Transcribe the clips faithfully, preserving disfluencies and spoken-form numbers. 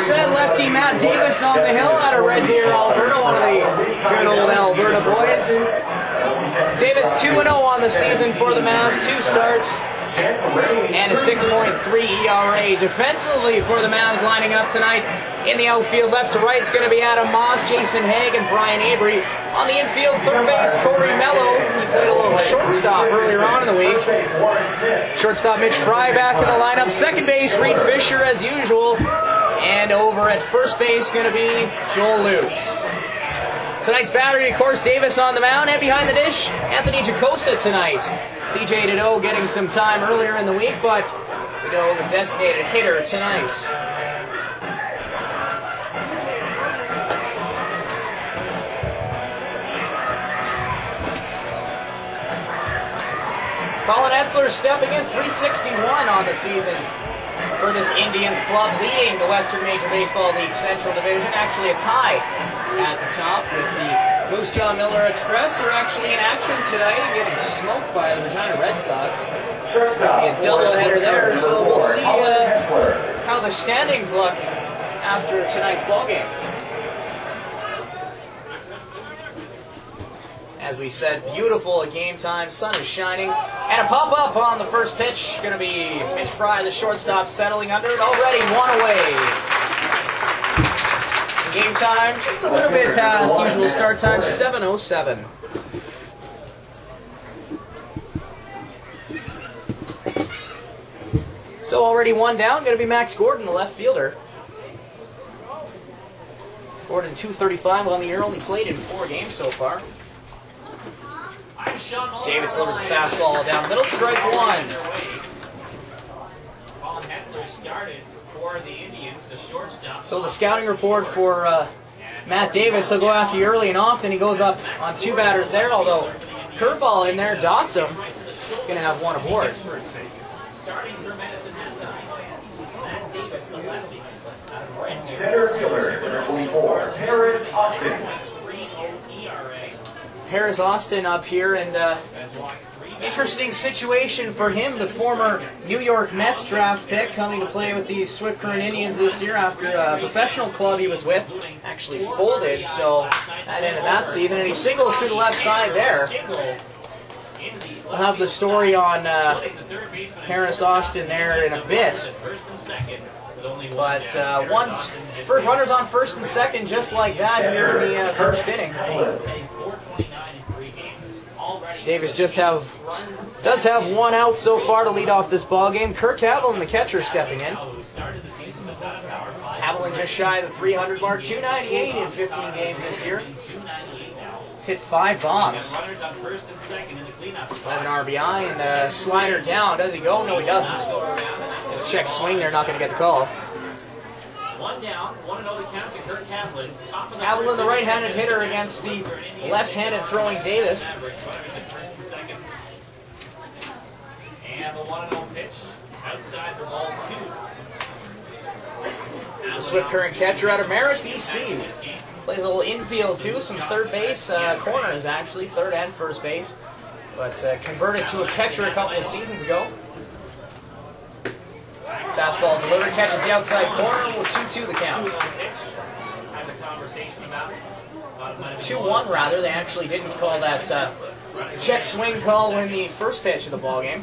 said, lefty Matt Davis on the hill out of Red Deer, Alberta, one of the good old Alberta boys. Davis two and oh on the season for the Mavs, two starts, and a six point three E R A. Defensively for the Mavs lining up tonight in the outfield, left to right, is going to be Adam Moss, Jason Haig, and Brian Avery. On the infield, third base, Corey Mello. He played a little shortstop earlier on in the week. Shortstop Mitch Fry back in the lineup. Second base, Reed Fisher as usual. And over at first base, going to be Joel Lutz. Tonight's battery, of course, Davis on the mound, and behind the dish, Anthony Jacosa tonight. C J Nadeau getting some time earlier in the week, but Nadeau, the designated hitter tonight. Colin Etzler stepping in, three sixty-one on the season for this Indians club, leading the Western Major Baseball League Central Division. Actually a tie at the top with the Moose Jaw Miller Express, who are actually in action tonight and getting smoked by the Regina Red Sox. A doubleheader there, so we'll see uh, how the standings look after tonight's ballgame. As we said, beautiful at game time, sun is shining, and a pop-up on the first pitch. Going to be Mitch Fry, the shortstop, settling under it, already one away. Game time, just a little bit past usual start time, seven oh seven. So already one down, going to be Max Gordon, the left fielder. Gordon, two thirty-five on the year, only played in four games so far. Davis delivers the fastball down the middle, strike one. So the scouting report for uh, Matt Davis, he'll go after you early and often. He goes up on two batters there, although curveball in there, dots him. He's going to have one aboard. Center fielder, number twenty-four, Paris Austin. Paris Austin up here, and uh, interesting situation for him, the former New York Mets draft pick, coming to play with the Swift Current Indians this year after a professional club he was with actually folded, so that ended that season, and he singles to the left side there. We'll have the story on uh, Paris Austin there in a bit. But uh, once, first runners on first and second, just like that here in the uh, first inning. Davis just have does have one out so far to lead off this ball game. Kirk Haviland, the catcher, stepping in. Haviland just shy of the three hundred mark, two ninety-eight in fifteen games this year. He's hit five bombs. eleven R B I and uh, slider down. Does he go? No, he doesn't. Check swing. They're not going to get the call. One down, one and oh the count to Kirk Haviland. Haviland, the right-handed hitter against the left-handed throwing Davis. And the one and oh pitch outside for ball two. The Swift Current catcher out of Merritt, B C. Plays a little infield too, some third base, uh, corners actually, third and first base. But uh, converted to a catcher a couple of seasons ago. Fastball delivered, catches the outside corner, two two the count. two one rather, they actually didn't call that uh, check swing call in the first pitch of the ballgame.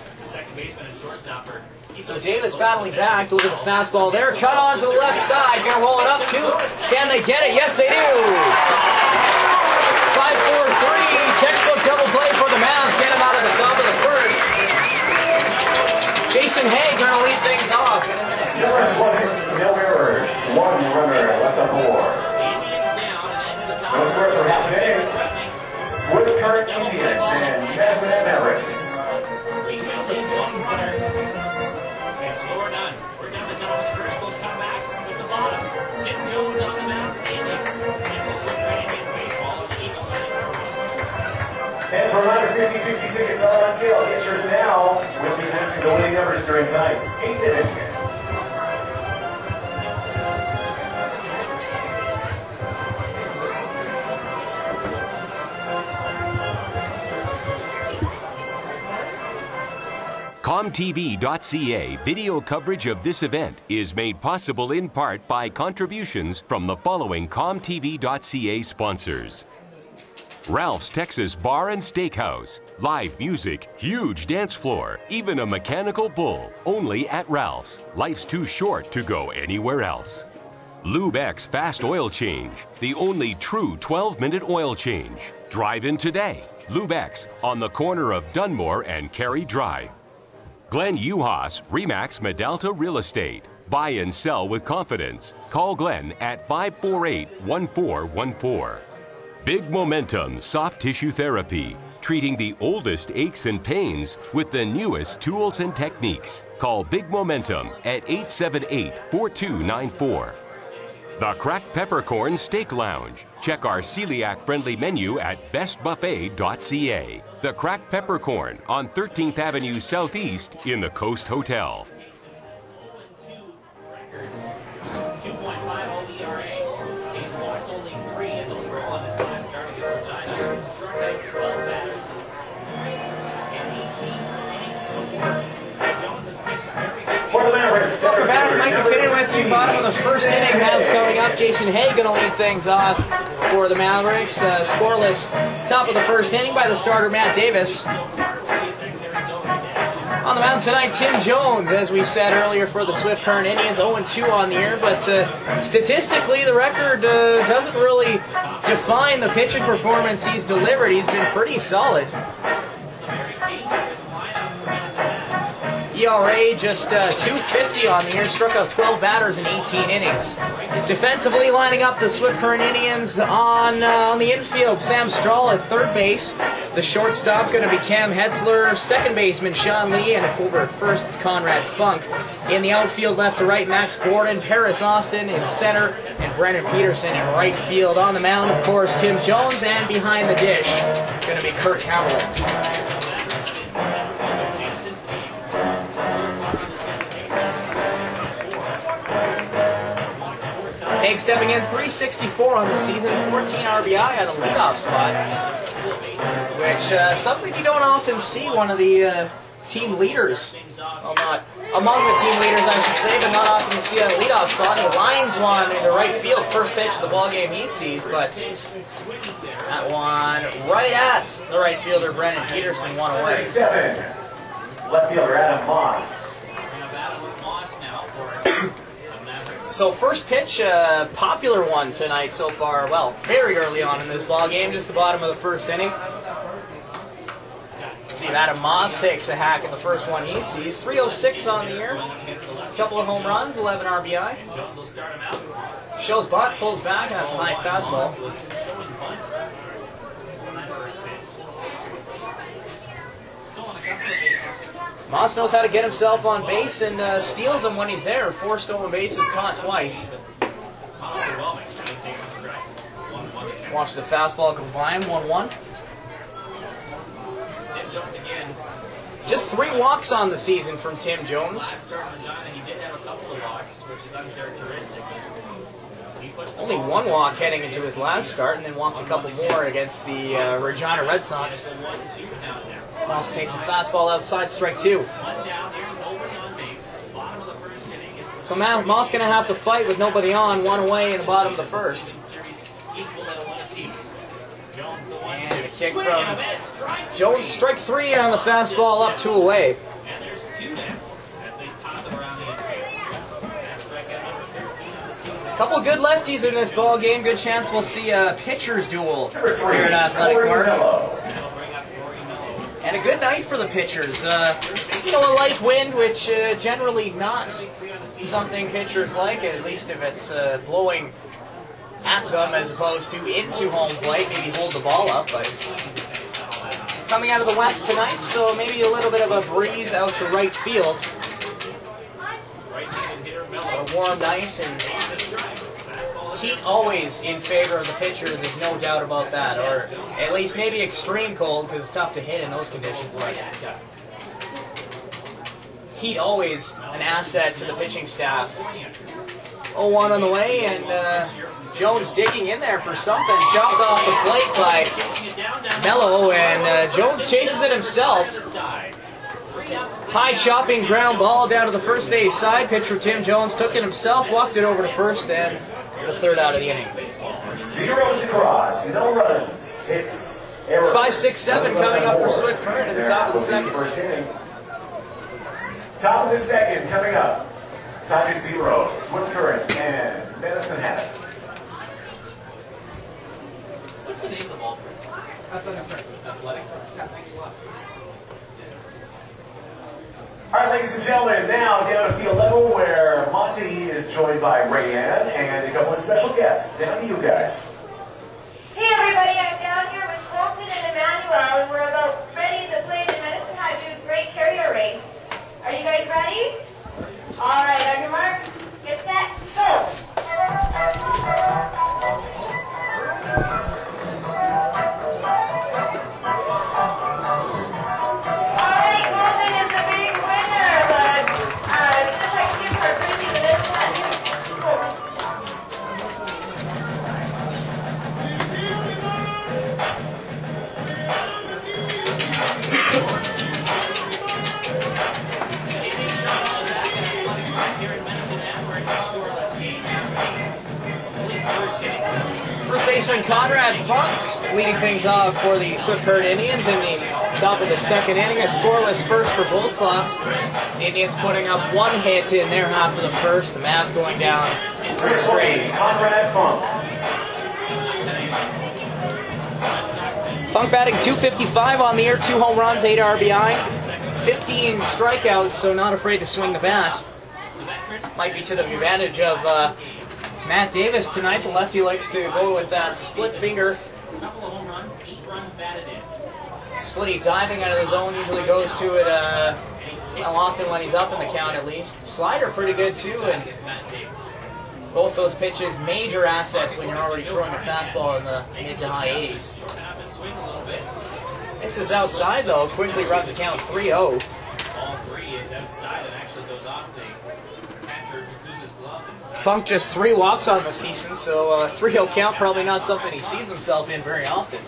So Davis battling back, delivers a fastball there, cut on to the left side, gonna roll it up too. Can they get it? Yes they do! five four three, textbook double play for the Mavs, get him out of the top of the first. Jason Haig going to lead things off in a minute. No errors, one runner left on board. No score for Hat Mavericks, Swift Current Indians, and Hat Mavericks. And score none. We're down the top of the first. We'll come back with the bottom. Tim Jones on the mound for the Indians. This is Swift Current Indians baseball of the Eagles. And for reminder, fifty fifty tickets are on sale. Get yours now. We'll be announcing the winning numbers during tonight's eighth inning. Com com T V dot C A video coverage of this event is made possible in part by contributions from the following com T V dot C A sponsors. Ralph's Texas Bar and Steakhouse. Live music, huge dance floor, even a mechanical bull, only at Ralph's. Life's too short to go anywhere else. Lube X Fast Oil Change, the only true twelve minute oil change. Drive in today. Lube X on the corner of Dunmore and Cary Drive. Glenn Uhas, Remax Medalta Real Estate. Buy and sell with confidence. Call Glenn at five four eight, one four one four. Big Momentum Soft Tissue Therapy, treating the oldest aches and pains with the newest tools and techniques. Call Big Momentum at eight seven eight, four two nine four. The Cracked Peppercorn Steak Lounge. Check our celiac-friendly menu at best buffet dot C A. The Cracked Peppercorn on thirteenth Avenue Southeast in the Coast Hotel. two point five O E R A. He's lost only three, and those were on his last start against Regina. Struck out twelve batters. And eighteen innings. Jones has pitched very good. For the Mavericks, Welcome back. Mike McKinnon with you. Bottom of the first inning. Mavs coming up. Jason Hay going to lead things off for the Mavericks. Uh, scoreless top of the first inning by the starter Matt Davis. On the mound tonight, Tim Jones, as we said earlier, for the Swift Current Indians, oh and two on the year, but uh, statistically the record uh, doesn't really define the pitching performance he's delivered. He's been pretty solid. E R A just uh, two fifty on the year, struck out twelve batters in eighteen innings. Defensively lining up the Swift Current Indians on, uh, on the infield, Sam Strahl at third base. The shortstop going to be Cam Hetzler, second baseman Sean Lee, and over at first it's Conrad Funk. In the outfield, left to right, Max Gordon, Paris Austin in center, and Brennan Peterson in right field. On the mound, of course, Tim Jones, and behind the dish, going to be Kurt Hamlin. Haig stepping in, three sixty-four on the season, fourteen R B I on the leadoff spot, which uh, something you don't often see one of the uh, team leaders, well, not among the team leaders I should say, but not often to see a leadoff spot. He lines one into right field, first pitch of the ball game he sees, but that one right at the right fielder Brennan Peterson, one away. Seven. Left fielder Adam Moss. So first pitch, uh, popular one tonight so far. Well, very early on in this ball game, just the bottom of the first inning. See, Adam Moss takes a hack at the first one he sees. three oh six on the year. A couple of home runs, eleven R B I. Shows butt, pulls back, and that's a high fastball. Moss knows how to get himself on base and uh, steals them when he's there. Four stolen bases, caught twice. Watch the fastball come by him, one one. Just three walks on the season from Tim Jones. Only one walk heading into his last start, and then walked a couple more against the uh, Regina Red Sox. Moss takes a fastball outside, strike two. So now Moss going to have to fight with nobody on, one away in the bottom of the first. And a kick from Jones, strike three on the fastball, up two away. Couple good lefties in this ball game. Good chance we'll see a pitcher's duel here at Athletic Park. And a good night for the pitchers. Uh, you know, a light wind, which uh, generally not something pitchers like, at least if it's uh, blowing at them as opposed to into home plate. Maybe hold the ball up, but coming out of the west tonight, so maybe a little bit of a breeze out to right field. A warm night, and heat always in favor of the pitchers, there's no doubt about that. Or at least maybe extreme cold, because it's tough to hit in those conditions. But heat always an asset to the pitching staff. oh one on the way, and uh, Jones digging in there for something. Chopped off the plate by Mello, and uh, Jones chases it himself. High chopping ground ball down to the first base side. Pitcher Tim Jones took it himself, walked it over to first, and the third out of the inning. Zeros across, no runs, six errors. Five, six, seven coming up for Swift Current at the top of the second. First inning. Top of the second coming up. Tied at zero, Swift Current and Medicine Hat. What's the name of the ball? Athletic. Athletic. Yeah, thanks a lot. All right, ladies and gentlemen, now down to field level where Monty is joined by Rayanne and a couple of special guests. Down to you guys. Hey everybody, I'm down here with Colton and Emmanuel, and we're about ready to play the Medicine Hat News Great Carrier Race. Are you guys ready? All right, on your mark, get set, go! First baseman Conrad Funk leading things off for the Swift Current Indians in the top of the second inning. A scoreless first for both clubs. The Indians putting up one hit in their half of the first. The Mavs going down three straight. Conrad Funk. Funk batting two fifty-five on the year, two home runs, eight R B I, fifteen strikeouts, so not afraid to swing the bat. Might be to the advantage of uh, Matt Davis tonight. The lefty likes to go with that split finger. Couple of home runs, eight runs batted in. Splitty diving out of the zone, usually goes to it uh, well, often when he's up in the count at least. Slider pretty good too, and both those pitches major assets when you're already throwing a fastball in the mid to high eighties. This is outside though, quickly runs the count three oh. All three is outside and actually goes off the catcher Jakuza's glove. Funk just three walks on the season, so a three oh count probably not something he sees himself in very often.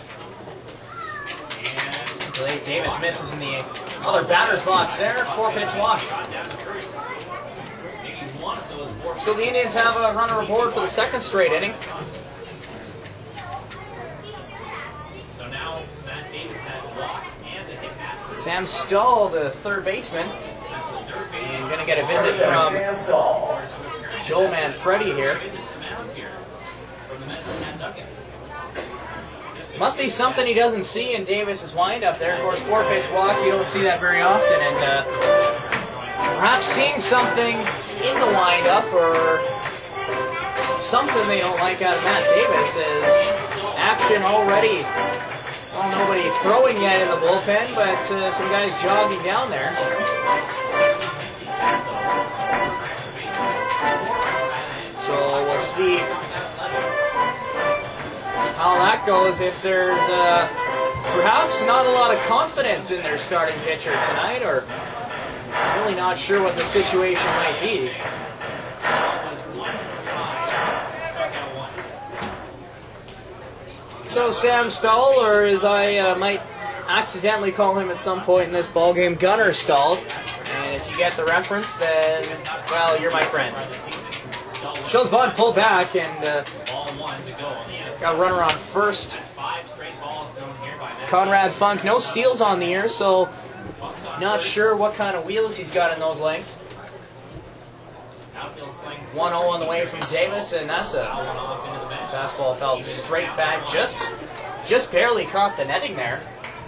And Davis misses in the other batter's box there, four pitch walk. So the Indians have a runner aboard for the second straight inning. So now Matt Davis has walk and a hit pass. Sam Stahl, the third baseman, and going to get a visit from Joel Manfredi here. Must be something he doesn't see in Davis's windup there. Of course, four pitch walk, you don't see that very often, and uh, perhaps seeing something in the windup or something they don't like out of Matt Davis is action already. Well, nobody throwing yet in the bullpen, but uh, some guys jogging down there. So we'll see how that goes. If there's uh, perhaps not a lot of confidence in their starting pitcher tonight, or really not sure what the situation might be. So Sam Stahl, or as I uh, might accidentally call him at some point in this ballgame, Gunnar Stahl. And if you get the reference, then, well, you're my friend. Shows Bud pulled back and uh, got a runner on first. Conrad Funk, no steals on the year, so not sure what kind of wheels he's got in those legs. one oh on the way from Davis, and that's a fastball felt straight back, just just barely caught the netting there.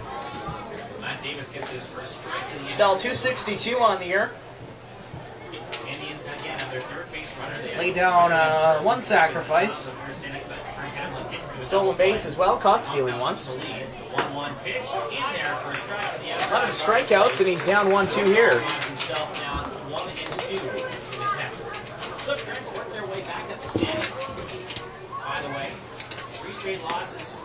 Stahl two sixty-two on the year. Laid down uh, one sacrifice. Stolen base as well, caught stealing once. A lot of strikeouts, and he's down one two here. Swift Currents work their way back up the standings. By the way, three straight losses.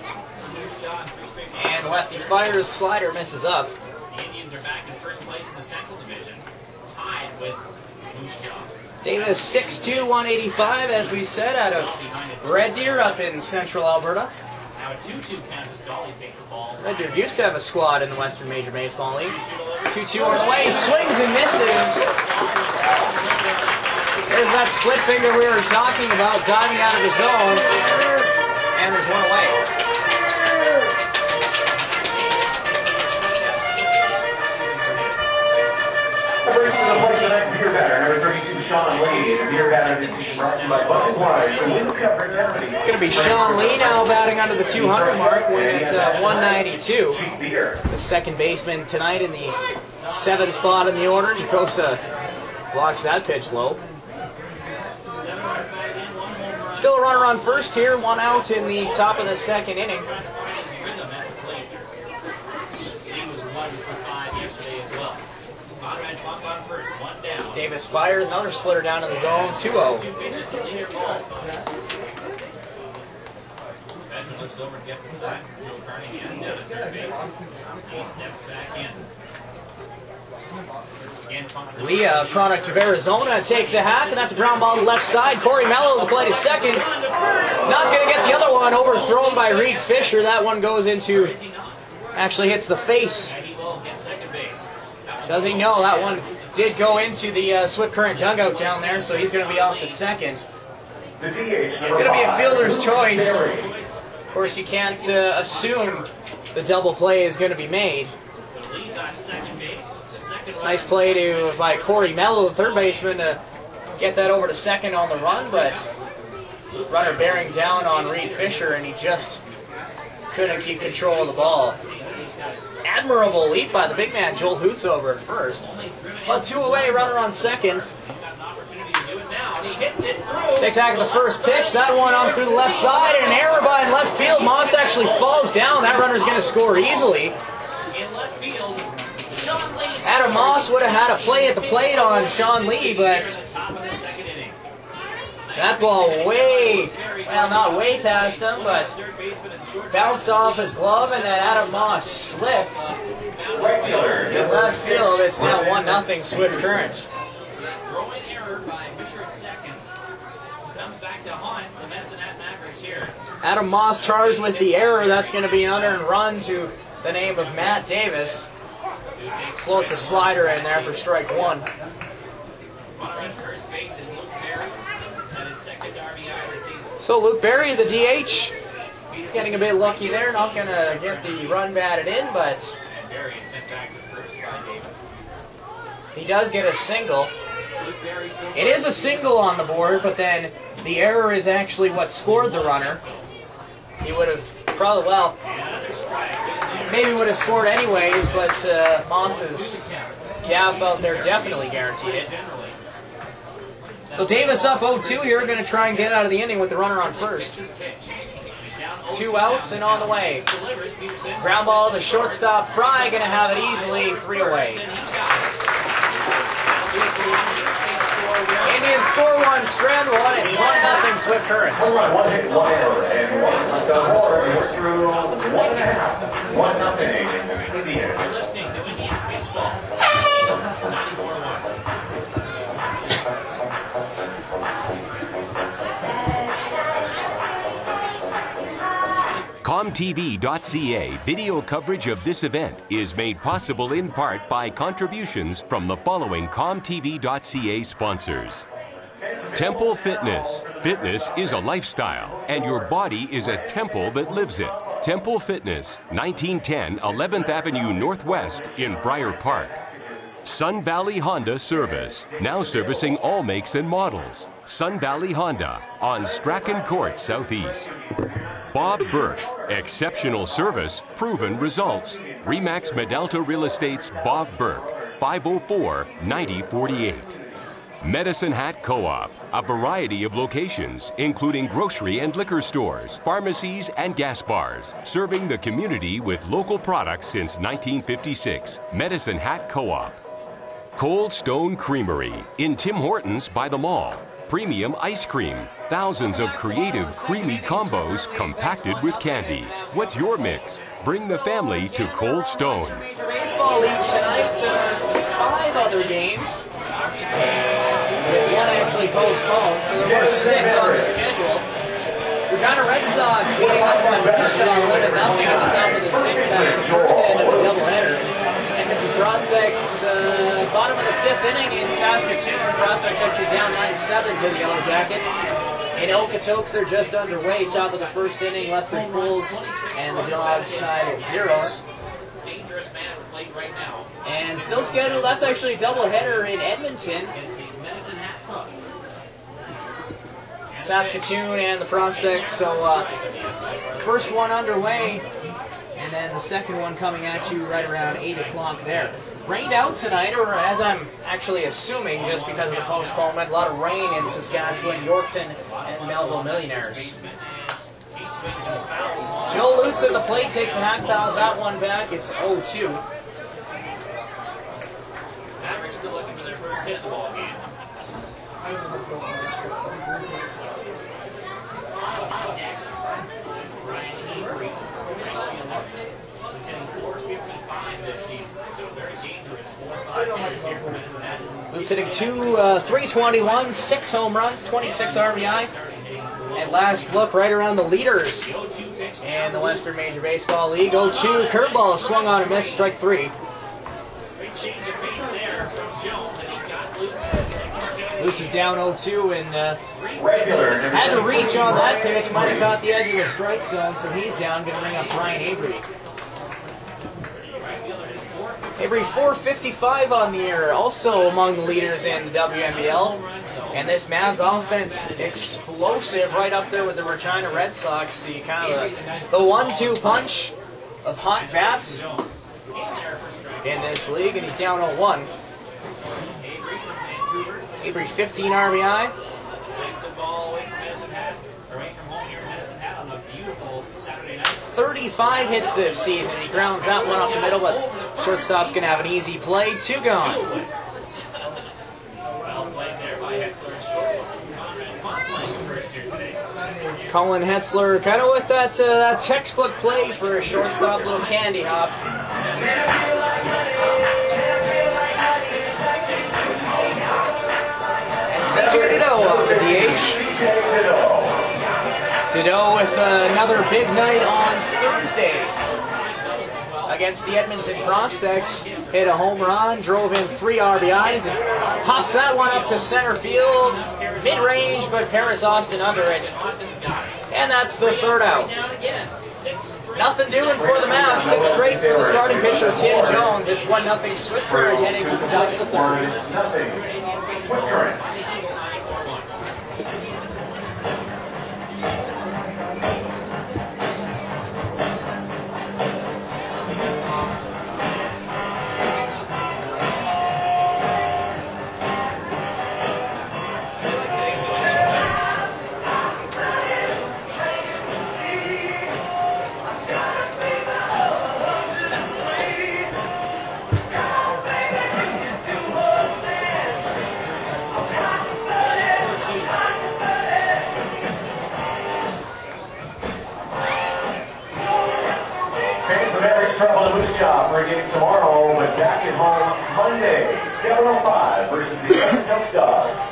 And lefty fires, slider misses up. The Indians are back in first place in the Central Division, tied with Moose Jaw. Davis six two, one eighty-five, as we said, out of Red Deer up in central Alberta. Now a two two count as Dolly takes the ball. Red Deer used to have a squad in the Western Major Baseball League. two two on the way, swings and misses. There's that split finger we were talking about, diving out of the zone. And there's one away. First to the plate, tonight's beer batter, number thirty-two, Sean Lee. The beer batter this season brought to you by Buck's Wine. It's going to be Sean Lee now batting under the two hundred mark when it's uh, one ninety-two. The second baseman tonight in the seventh spot in the order. Jacosa blocks that pitch low. Still a runner on first here, one out in the top of the second inning. Davis fires, another splitter down in the zone, two oh. Looks over, gets the sack. Joe Carnahan down at third base. He steps back in. Lee, a product of Arizona, takes a hack, and that's a ground ball to the left side. Corey Mello, the play to second. Not going to get the other one, overthrown by Reed Fisher. That one goes into, actually hits the face. Does he know that one did go into the uh, Swift Current dugout down there, so he's going to be off to second. The D H Going to be a fielder's choice. Of course, you can't uh, assume the double play is going to be made. Nice play to by Corey Mello, the third baseman, to get that over to second on the run, but runner bearing down on Reed Fisher, and he just couldn't keep control of the ball. Admirable leap by the big man, Joel Hoots, over at first. But two away, runner on second. Takes back at the first pitch. That one on through the left side, and an error by in left field. Moss actually falls down. That runner's going to score easily. Adam Moss would have had a play at the plate on Sean Lee, but that ball way, well, not way past him, but bounced off his glove, and then Adam Moss slipped. In left field, it's now one nothing Swift Current. Throwing error by Fisher at second. Comes back to haunt the Medicine Hat Mavericks here. Adam Moss charged with the error. That's going to be an unearned run to the name of Matt Davis. Floats a slider in there for strike one. So Luke Berry, the D H, getting a bit lucky there. Not going to get the run batted in, but he does get a single. It is a single on the board, but then the error is actually what scored the runner. He would have probably, well, maybe would have scored anyways, but uh, Moss's gaff out there definitely guaranteed it. So Davis up oh two here, going to try and get out of the inning with the runner on first. Two outs and on the way. Ground ball to shortstop. Fry going to have it easily, three away. Indians score one, Strand one, it's one nothing Swift Current. One run, one hit, one error, and one left on board. We're through one and a half. One nothing. Indians. Listening to Indians baseball. ninety-four one. com t v dot c a video coverage of this event is made possible in part by contributions from the following com t v dot c a sponsors. Temple Fitness. Fitness is a lifestyle, and your body is a temple that lives it. Temple Fitness, nineteen ten eleventh Avenue Northwest in Briar Park. Sun Valley Honda Service, now servicing all makes and models. Sun Valley Honda on Strachan Court Southeast. Bob Burke, exceptional service, proven results. Remax Medalta Real Estate's Bob Burke, five oh four, ninety forty-eight. Medicine Hat Co-op, a variety of locations, including grocery and liquor stores, pharmacies, and gas bars, serving the community with local products since nineteen fifty-six. Medicine Hat Co-op. Cold Stone Creamery, in Tim Hortons by the mall. Premium ice cream, thousands of creative creamy combos compacted with candy. What's your mix? Bring the family to Cold Stone. Major Baseball League tonight, uh, five other games. With one actually postponed, so there were six on the schedule. Regina Red Sox Sox beating up on Nashville eleven nothing at the top of the sixth. That's the first end of a doubleheader. Edmonton Prospects, uh, bottom of the fifth inning in Saskatoon. Prospects actually down nine seven to the Yellow Jackets. In Okotoks, they're just underway. Top of the first inning, Lethbridge Bulls and the Dogs tied at zeros. Dangerous man played right now. And still scheduled, that's actually a doubleheader in Edmonton. Saskatoon and the Prospects, so uh, first one underway, and then the second one coming at you right around eight o'clock there. Rained out tonight, or as I'm actually assuming, just because of the postponement, a lot of rain in Saskatchewan, Yorkton, and Melville Millionaires. Joe Lutz at the plate takes an hack fouls that one back. It's oh two. Mavericks still looking for their first hit of the ball game. Ryan Avery, he's hitting four fifty-five this season, so very dangerous. four five here for Medicine. Lutz hitting two, uh, three twenty-one, six home runs, twenty-six R B I. At last look, right around the leaders in the Western Major Baseball League. oh two, curveball swung on and missed, strike three. Change of pace there from Jones, and he got Lutz. Lutz is down oh two and uh, Regular. had to reach on that pitch. Might have caught the edge of the strike zone, so he's down. Going to bring up Brian Avery. Avery four fifty-five on the year, also among the leaders in the W N B L. And this Mavs offense, explosive right up there with the Regina Red Sox. The kind of the, the one two punch of hot bats in this league, and he's down oh one. Avery fifteen R B I. thirty-five hits this season. He grounds that one up the middle, but shortstop's going to have an easy play. Two gone. Colin Hetzler, kind of with that uh, that textbook play for a shortstop, little candy hop. And Sergio Dido off the D H. Dido with uh, another big night on Thursday against the Edmonton Prospects. Hit a home run, drove in three R B Is, and pops that one up to center field, mid-range, but Paris Austin under it. And that's the third out. Nothing doing for the Mavs. Six straight for the starting pitcher, Tim Jones. It's one nothing Swift Current heading to the top of the third. Nothing. Swift Current. Travel to Moose Jaw for a game tomorrow, but back at home Monday, seven oh five versus the Okotoks Dogs.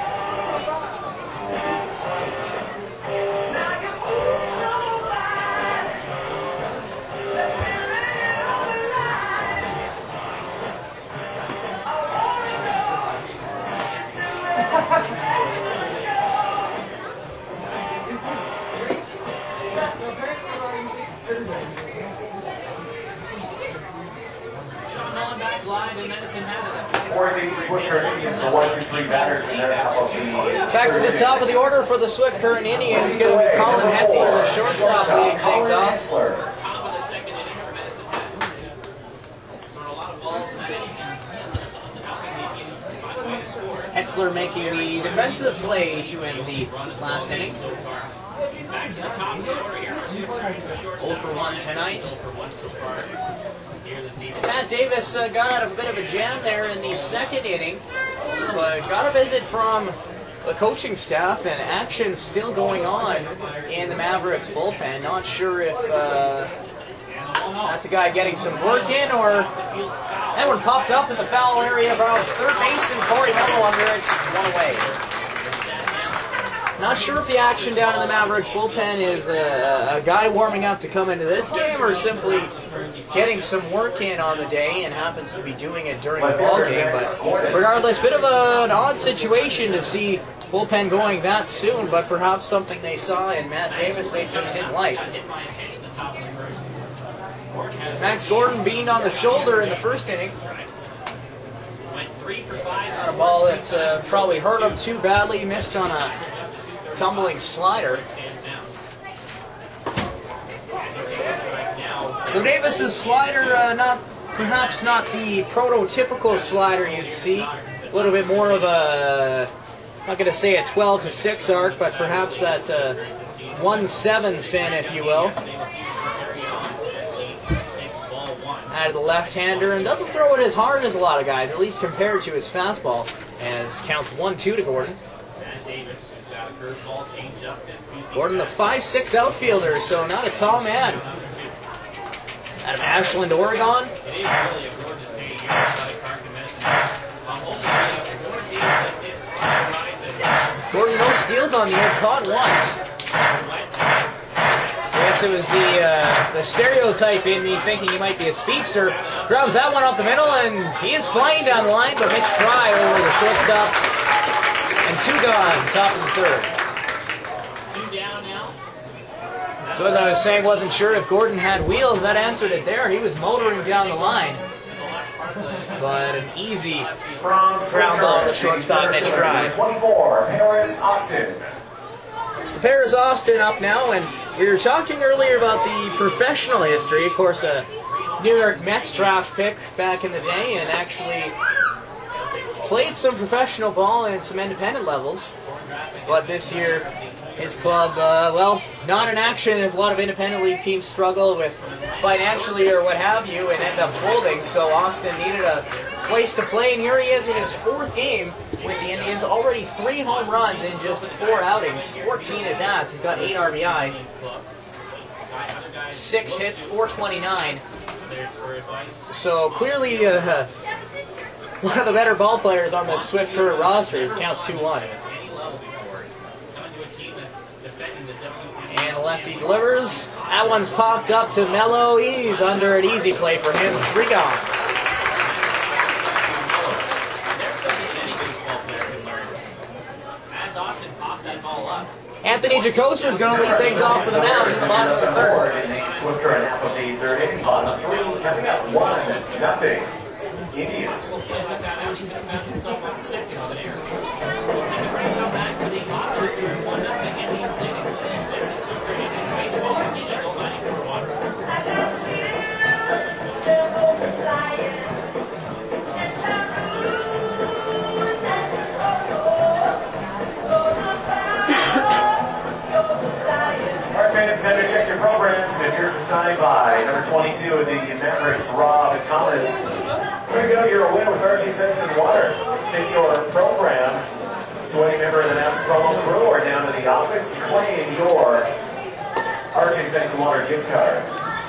Back to the top of the order for the Swift Current Indians. Going to be Colin Hetzler, the shortstop, leading things off. Top of the second inning for Medicine Hat. Throwing a lot of balls in that inning. Helping the Indians find a way to score. Hetzler making the defensive play to win the last inning. Back to the top of the order here for Swift Current. oh for one tonight. oh for one so far here this evening. Matt Davis uh, got out of a bit of a jam there in the second inning, but got a visit from the coaching staff, and action still going on in the Mavericks bullpen. Not sure if uh, that's a guy getting some work in, or that one popped up in the foul area around third base, and Corey Mello under it, one away. Not sure if the action down in the Mavericks bullpen is a, a guy warming up to come into this game or simply getting some work in on the day and happens to be doing it during the ball game. But regardless, bit of a, an odd situation to see bullpen going that soon, but perhaps something they saw in Matt Davis they just didn't like. Max Gordon being on the shoulder in the first inning. A ball that uh, probably hurt him too badly, missed on a tumbling slider. So Davis's slider, uh, not perhaps not the prototypical slider you'd see. A little bit more of a, I'm not going to say a twelve to six arc, but perhaps that uh, one seven spin, if you will. Out of the left-hander, and doesn't throw it as hard as a lot of guys, at least compared to his fastball, as counts one two to Gordon. Gordon, the five six outfielder, so not a tall man. Out of Ashland, Oregon. Gordon, no steals on the year, caught once. I guess it was the uh, the stereotype in me thinking he might be a speedster. Grabs that one off the middle, and he is flying down the line, but Mitch Fry over the shortstop. And two gone, top of the third. So as I was saying, wasn't sure if Gordon had wheels. That answered it there. He was motoring down the line. But an easy ground ball to shortstop, Mitch Fry. twenty-four, Paris Austin. So Paris Austin up now, and we were talking earlier about the professional history. Of course, a New York Mets draft pick back in the day, and actually played some professional ball and some independent levels. But this year, his club, uh, well, not in action as a lot of independent league teams struggle with financially or what have you and end up folding. So Austin needed a place to play, and here he is in his fourth game with the Indians. Already three home runs in just four outings, fourteen at bats. He's got eight R B I, six hits, four twenty-nine. So clearly uh, one of the better ball players on the Swift Current roster. His counts two one. And lefty delivers. That one's popped up to Mello. He's under an easy play for him. Three gone. Anthony Jacosa is going to lead things off for the mound in the bottom of the third. Swift Current half of the third inning. Bottom three coming up one nothing. Indians. Check your programs, and here's a sign by number twenty-two of the Mavericks, Rob Thomas. There you go, you're a winner with Archie Sense and Water. Take your program to any member of the Mavs promo crew or down to the office and claim your Archie Sense and Water gift card.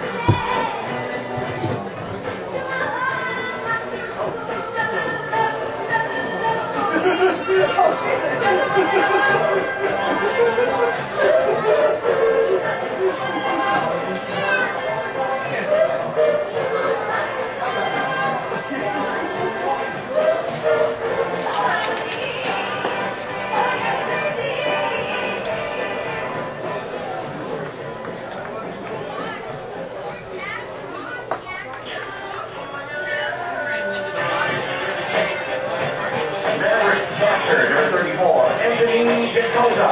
Number thirty-four, Anthony Jacosa.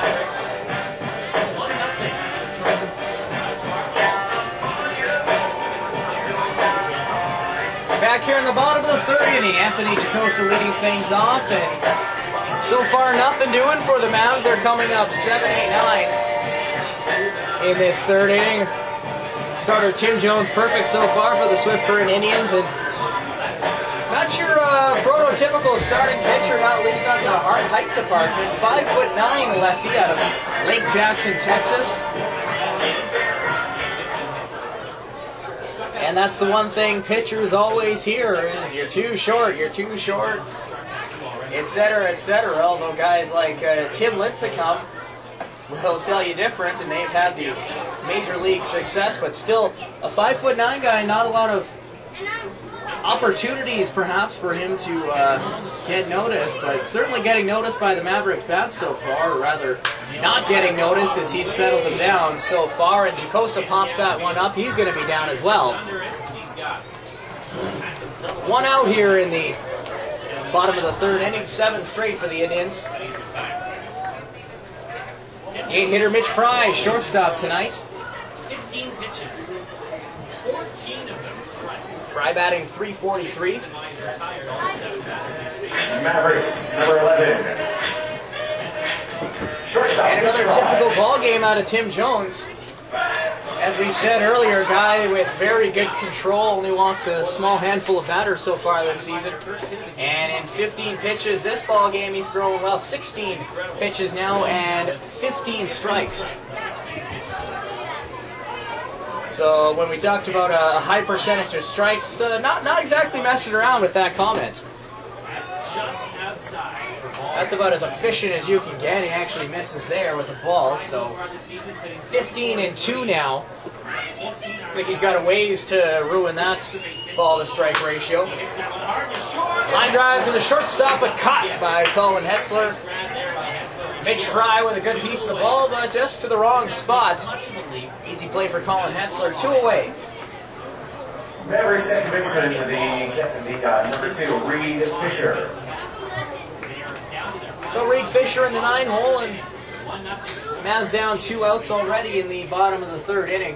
Back here in the bottom of the third inning, Anthony Jacosa leading things off, and so far nothing doing for the Mavs. They're coming up seven eight nine in this third inning. Starter Tim Jones perfect so far for the Swift Current Indians, and not your uh, prototypical starting pitcher, not at least not in the hard height department. Five foot nine lefty out of Lake Jackson, Texas. And that's the one thing pitchers always hear is you're too short, you're too short. et cetera, et cetera. Although guys like uh, Tim Lincecum will tell you different, and they've had the major league success, but still a five foot nine guy, not a lot of opportunities perhaps for him to uh, get noticed, but certainly getting noticed by the Mavericks bats so far, or rather not getting noticed as he's settled them down so far, and Jacosa pops that one up. He's going to be down as well. One out here in the bottom of the third inning, seven straight for the Indians. Eight-hitter Mitch Fry, shortstop tonight. fifteen pitches, fourteen of them strikes. Fry batting three forty-three. Mavericks, number eleven. Shortstop. And another typical ball game out of Tim Jones. As we said earlier, a guy with very good control, only walked a small handful of batters so far this season. And in fifteen pitches this ball game, he's thrown, well, sixteen pitches now and fifteen strikes. So when we talked about a high percentage of strikes, uh, not, not exactly messing around with that comment. That's about as efficient as you can get. He actually misses there with the ball, so fifteen and two now. I think he's got a ways to ruin that ball-to-strike ratio. Line drive to the shortstop, but caught by Colin Hetzler. Mitch Fry with a good piece of the ball, but just to the wrong spot. Easy play for Colin Hetzler, two away. Mavericks second baseman, the, the uh, number two, Reed Fisher. So Reed Fisher in the nine hole, and Mavs down two outs already in the bottom of the third inning.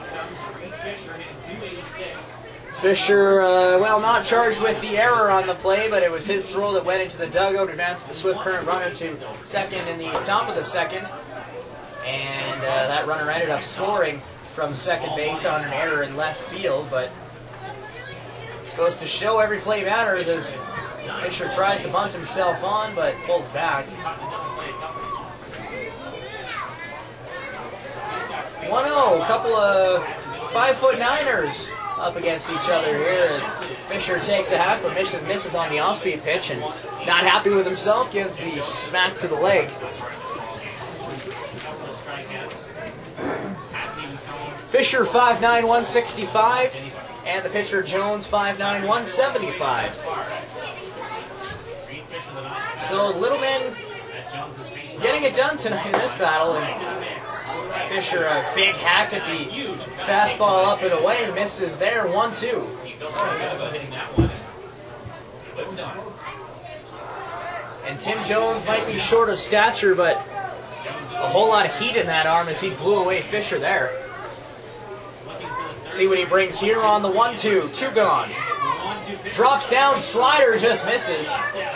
Fisher, uh, well, not charged with the error on the play, but it was his throw that went into the dugout, advanced the Swift Current runner to second in the top of the second. And uh, that runner ended up scoring from second base on an error in left field, but it's supposed to show every play matters as Fisher tries to bunt himself on, but pulls back. one oh, a couple of five-foot-niners up against each other here as Fisher takes a hack, but misses, misses on the off-speed pitch, and not happy with himself, gives the smack to the leg. Fisher five nine, one sixty-five, and the pitcher Jones five nine, one seventy-five. So Littleman getting it done tonight in this battle, and Fisher a big hack at the fastball up and away, misses there, one two. And Tim Jones might be short of stature, but a whole lot of heat in that arm as he blew away Fisher there. See what he brings here on the one two, two gone. Drops down, slider just misses.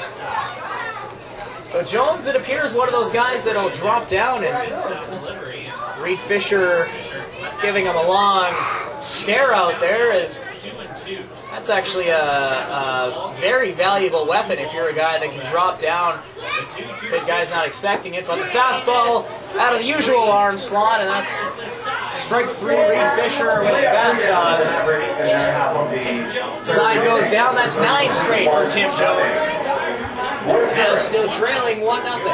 So Jones, it appears, one of those guys that'll drop down, and Reed Fisher giving him a long stare out there. Is that's actually a, a very valuable weapon if you're a guy that can drop down. The guy's not expecting it, but the fastball out of the usual arm slot, and that's strike three. Reed Fisher with a bat toss. Side goes down. That's nine straight for Tim Jones. Now still trailing one nothing.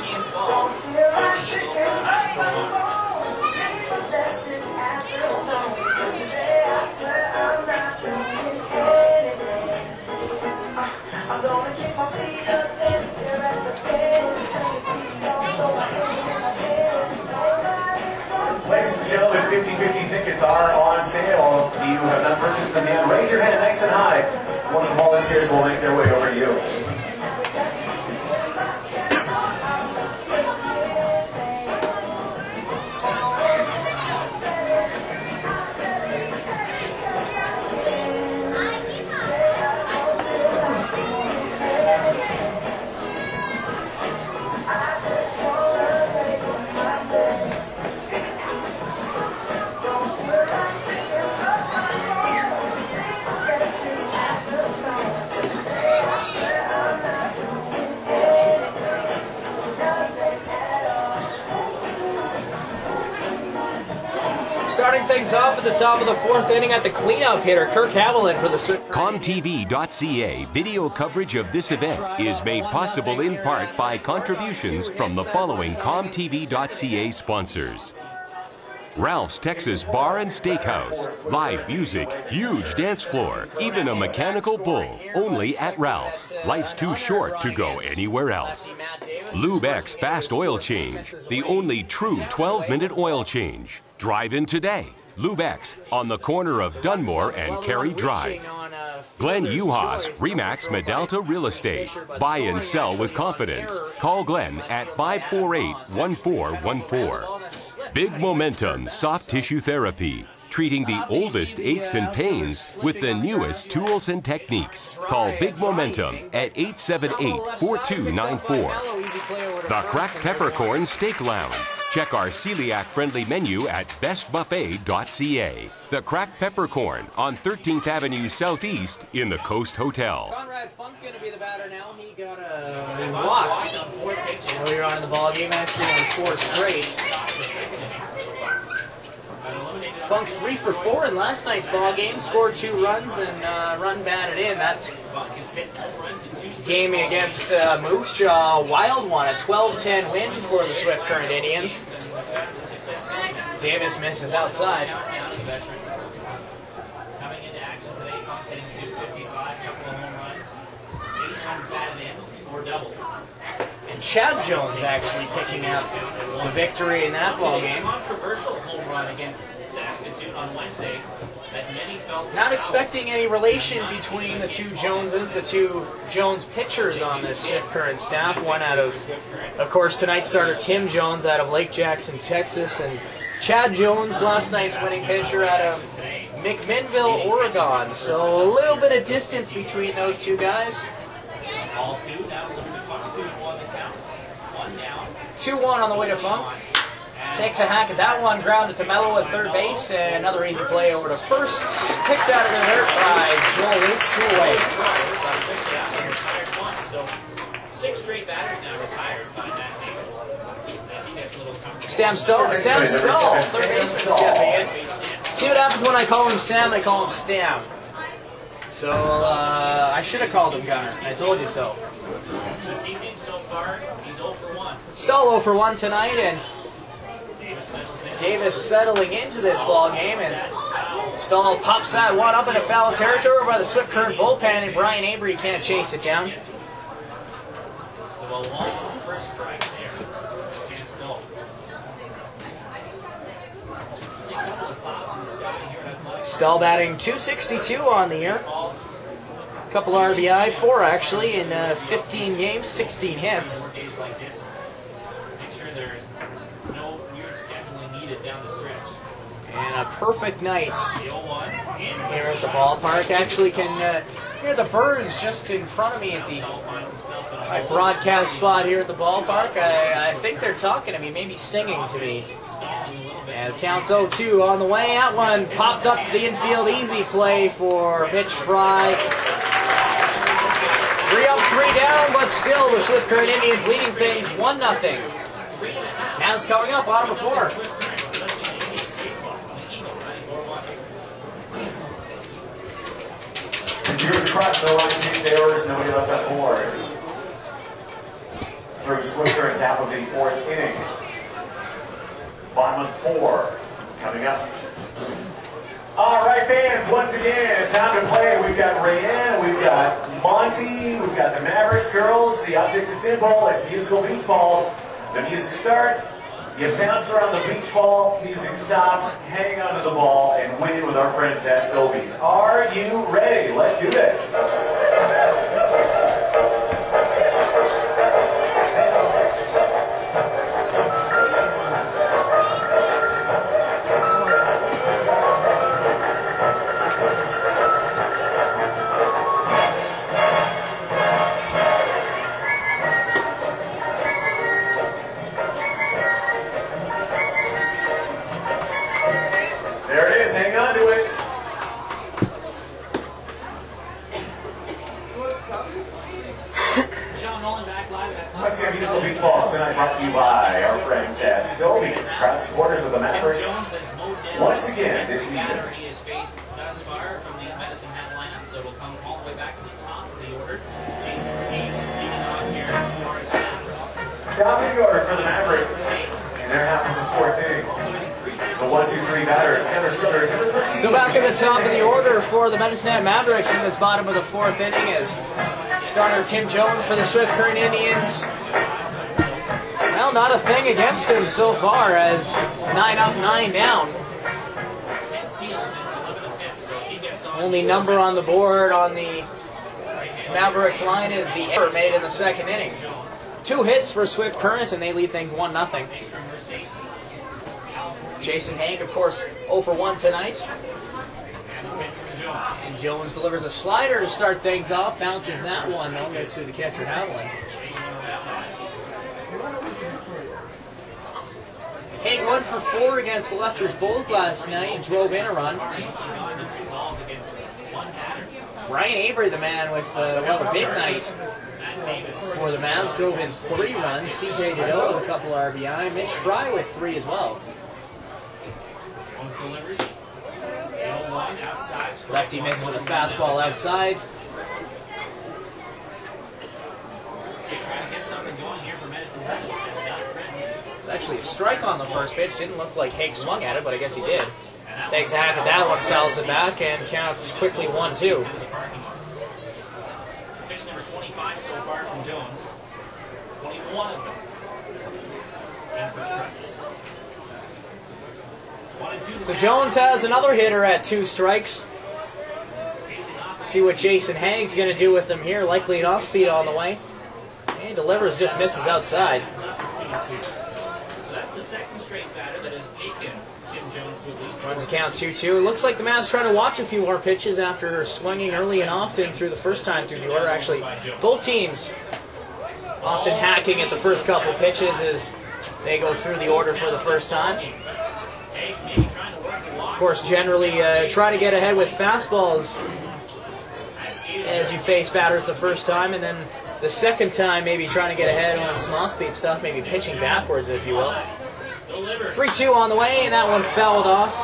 Ladies and gentlemen, fifty fifty tickets are on sale. If you have not purchased them yet, raise your hand nice and high. One of the volunteers will make their way over to you. Starting things off at the top of the fourth inning at the cleanup hitter, Kirk Haviland for the Swift. com T V dot C A video coverage of this event is made possible in part by contributions from the following com T V dot C A sponsors. Ralph's Texas Bar and Steakhouse. Live music, huge dance floor, even a mechanical bull. Only at Ralph's. Life's too short to go anywhere else. Lube X Fast Oil Change. The only true twelve minute oil change. Drive in today. Lube X on the corner of Dunmore and Cary Drive. Glenn Uhas, Remax Medalta Real Estate. Buy and sell with confidence. Call Glenn at five four eight, one four one four. Big Momentum Soft Tissue Therapy. Treating the oldest aches and pains with the newest tools and techniques. Call Big Momentum at eight seven eight, four two nine four. The Cracked Peppercorn Steak Lounge. Check our celiac-friendly menu at best buffet dot C A. The Cracked Peppercorn on thirteenth Avenue Southeast in the Coast Hotel. Conrad Funk going to be the batter now. He got a he walked earlier on in the ball game, actually on four straight. Funk three for four in last night's ball game, scored two runs and uh, run batted in. That game against uh, Moose Jaw, Wild one, a twelve ten win for the Swift Current Indians. Davis misses outside. Coming into action today, Funk hitting two fifty-five, couple of home runs, eight runs batted in, four doubles. And Chad Jones actually picking up the victory in that ball game. Controversial home run against Saskatoon on Wednesday that many felt. Not expecting any relation between the two Joneses, the two Jones pitchers on this Swift Current staff. One out of, of course, tonight's starter Tim Jones out of Lake Jackson, Texas, and Chad Jones, last night's winning pitcher out of McMinnville, Oregon. So a little bit of distance between those two guys. All two now looking to Funk, two one the count, one down. two one on the way to Funk. Takes a hack at that one, grounded to Mello at third base, and another easy play over to first. Picked out of the dirt by Joel Weeks, two away. So six straight batters now retired by Matt Davis. As he gets a little comfortable. Sam Stoll, Sam Stoll, third baseman stepping in. See what happens when I call him Sam, I call him Stam. So uh, I should have called him Gunner. I told you so. This evening so far, he's zero for one. Stoll zero for one tonight, and Davis settling into this ball game, and Stoll pops that one up into foul territory by the Swift Current bullpen, and Brian Avery can't chase it down. So a long first strike there. Sam Stoll. Stoll batting two sixty-two on the year. Couple R B I, four actually, in uh, fifteen games, sixteen hits. Days like this, make sure there's no weird scheduling needed down the stretch. And a perfect night The oh one here at the ballpark. Actually can uh, hear the birds just in front of me at the finds himself in a my broadcast spot here at the ballpark. I, I think they're talking to me, maybe singing to me. And counts oh two on the way. That one popped up to the infield. Easy play for Mitch Fry. Three up, three down, but still the Swift Current Indians leading things one nothing. Now it's coming up, bottom of four. Zero crushed, no line, six errors, nobody left on board. Through Swift Current's half of the fourth inning. Bottom of four coming up. All right, fans, once again, time to play. We've got Rayanne, we've got Monty, we've got the Mavericks girls. The object is simple. It's musical beach balls. The music starts. You bounce around the beach ball. Music stops. Hang onto the ball and win with our friends at Sobeys. Are you ready? Let's do this. Once again, musical beach balls tonight brought to you by our friends at Sobeys. Crowd supporters of the Mavericks once again this season. He has faced thus far from the Medicine Hat lineup, so we'll come all the way back to the top of the order. Jason King leading off here for the Mavericks. Top of the order for the Mavericks, and they're half of the fourth inning. The one, two, three batters, center fielder, number thirteen. So back at the top of the order for the Medicine Hat Mavericks in this bottom of the fourth inning is starter Tim Jones for the Swift Current Indians. Well, not a thing against him so far, as nine up, nine down. Only number on the board on the Mavericks line is the error made in the second inning. Two hits for Swift Current, and they lead things one nothing. Jason Hank, of course, oh for one tonight. And Jones delivers a slider to start things off, bounces that one, though, gets to the catcher Howland. Hank went for four against the Lefter's Bulls last night and drove in a run. Ryan Avery, the man with uh, well, a big night for the Mavs, drove in three runs. C J Dideau with a couple R B I. Mitch Fry with three as well. Lefty missing with a fastball outside. It's actually a strike on the first pitch. Didn't look like Hank swung at it, but I guess he did. Takes a hack at that one, fouls it back, and counts quickly one two. Pitch number twenty-five so far from Jones. twenty-one of them. And for strikes. So Jones has another hitter at two strikes. See what Jason Hank's going to do with him here. Likely an off-speed on the way. And delivers, just misses outside. So that's the second straight batter that has taken Tim Jones to at least. Runs the count two two. It looks like the Mavs trying to watch a few more pitches after swinging early and often through the first time through the order. Actually, both teams often hacking at the first couple pitches as they go through the order for the first time. Of course, generally uh, try to get ahead with fastballs as you face batters the first time, and then the second time maybe trying to get ahead on some off-speed stuff, maybe pitching backwards, if you will. three two on the way, and that one fouled off.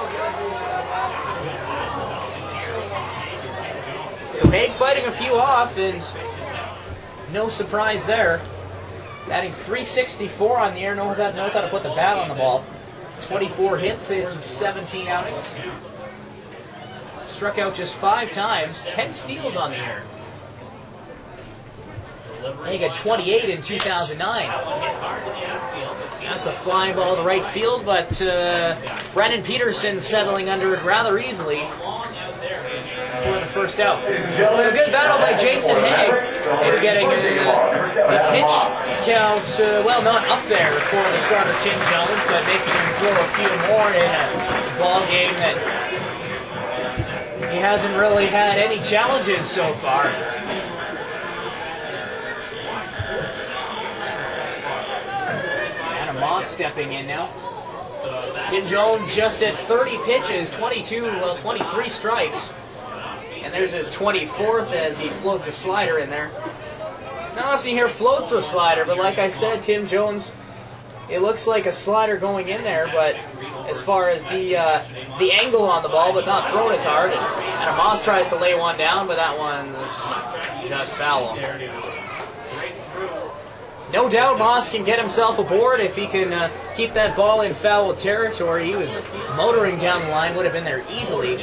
So Haig fighting a few off, and no surprise there. Batting three sixty-four on the air, knows how, knows how to put the bat on the ball. twenty-four hits in seventeen outings. Struck out just five times, ten steals on the year. He got twenty-eight in two thousand nine. That's a flying ball to right field, but uh, Brendan Peterson settling under it rather easily for the first out. So good battle by Jason Haig. Maybe getting a, a pitch count, uh, well, not up there for the starter Tim Jones, but making him throw a few more in a ball game that he hasn't really had any challenges so far. Adam Moss stepping in now. Tim Jones just at thirty pitches, twenty-two, well, twenty-three strikes. And there's his twenty-fourth as he floats a slider in there. Not often you hear floats a slider, but like I said, Tim Jones, it looks like a slider going in there, but as far as the uh, the angle on the ball, but not thrown as hard. And Adam Moss tries to lay one down, but that one's just foul. No doubt Moss can get himself aboard if he can uh, keep that ball in foul territory. He was motoring down the line, would have been there easily.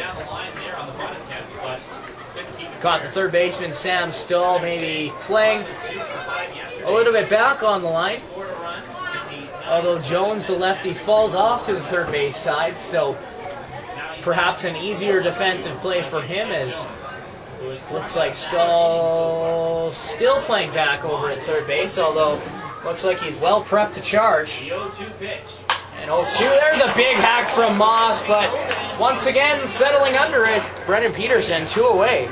Caught the third baseman, Sam Stahl, maybe playing a little bit back on the line. Although Jones, the lefty, falls off to the third base side, so perhaps an easier defensive play for him, as looks like Stahl still playing back over at third base, although looks like he's well prepped to charge. And oh two, there's a big hack from Moss, but once again settling under it, Brendan Peterson, two away.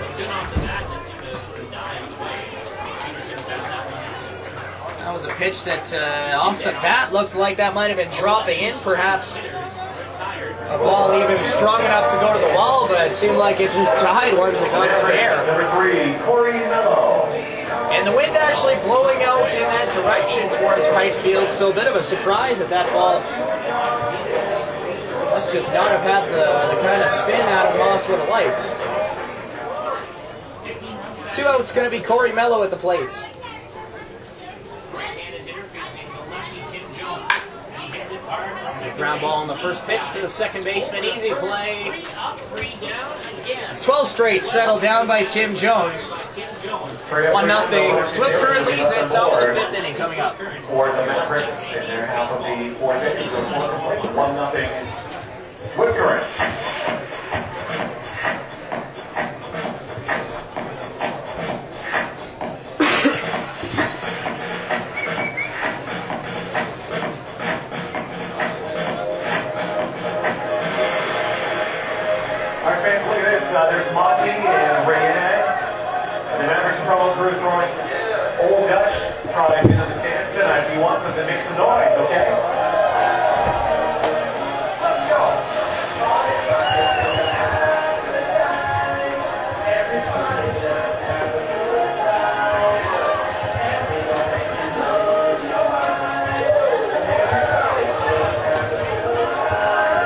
That was a pitch that uh, off the bat looked like that might have been dropping in, perhaps a ball even strong enough to go to the wall, but it seemed like it just died once it got some air. Number three, Corey Mello. And the wind actually blowing out in that direction towards right field, so a bit of a surprise at that ball. Must just not have had the, the kind of spin Adam Moss would have liked. Two outs going to be Corey Mello at the plate. Ground ball on the first pitch to the second baseman. Easy play. twelve straight settled down by Tim Jones. one nothing. Swift Current leads at top of the fifth inning coming up. For the Mavericks in their half of the fourth inning. one nothing. Swift Current. Uh, there's Monty and Rayanne. And the Mavericks promo crew throwing Old Dutch product into the stands tonight. If you want something, make some noise, okay? Let's go. Everybody just have a good time. Everybody knows your mind. Everybody just have a good time.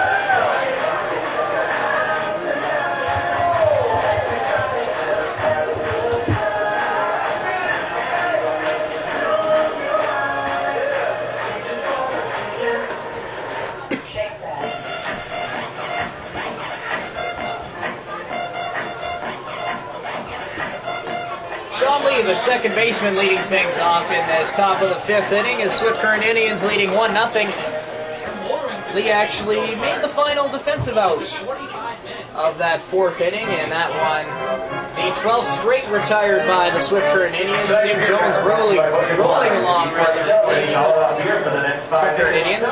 The second baseman leading things off in this top of the fifth inning as Swift Current Indians leading one nothing. Lee actually made the final defensive out of that fourth inning, and that one, the twelfth straight retired by the Swift Current Indians. Tim Jones rolling, rolling along for the Swift Current Indians.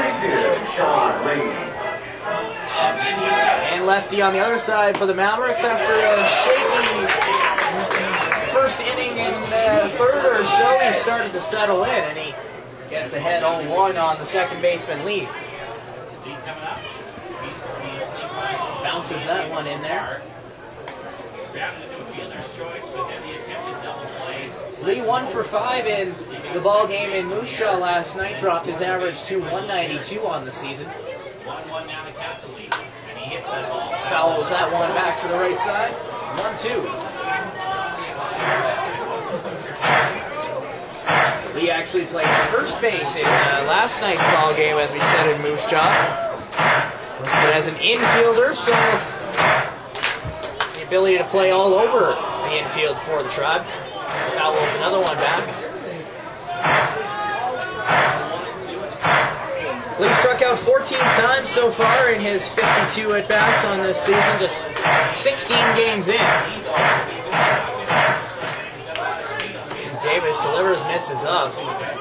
And lefty on the other side for the Mavericks after a shaky first inning and uh, third or so, he started to settle in, and he gets ahead oh one on the second baseman lead. Bounces that one in there. Lee one for five in the ball game in Moose Jaw last night, dropped his average to one ninety-two on the season. Fouls that one back to the right side. one two. Lee actually played first base in uh, last night's ball game, as we said, in Moose Jaw. Listed as an infielder, so the ability to play all over the infield for the Tribe. Fouls another one back. Lee struck out fourteen times so far in his fifty-two at-bats on this season, just sixteen games in. Davis delivers, misses up.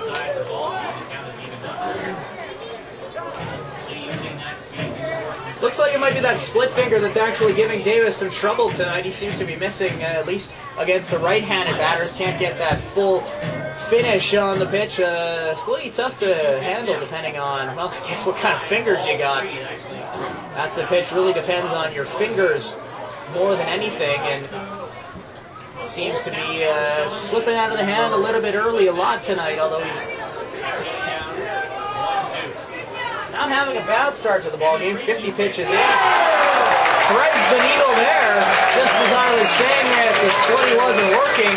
Looks like it might be that split finger that's actually giving Davis some trouble tonight. He seems to be missing, uh, at least against the right-handed batters. Can't get that full finish on the pitch. Uh, splitty tough to handle depending on, well, I guess what kind of fingers you got. That's a pitch really depends on your fingers more than anything, and seems to be uh, slipping out of the hand a little bit early a lot tonight, although he's not having a bad start to the ball game. fifty pitches in. Threads the needle there. Just as I was saying that the splitty wasn't working,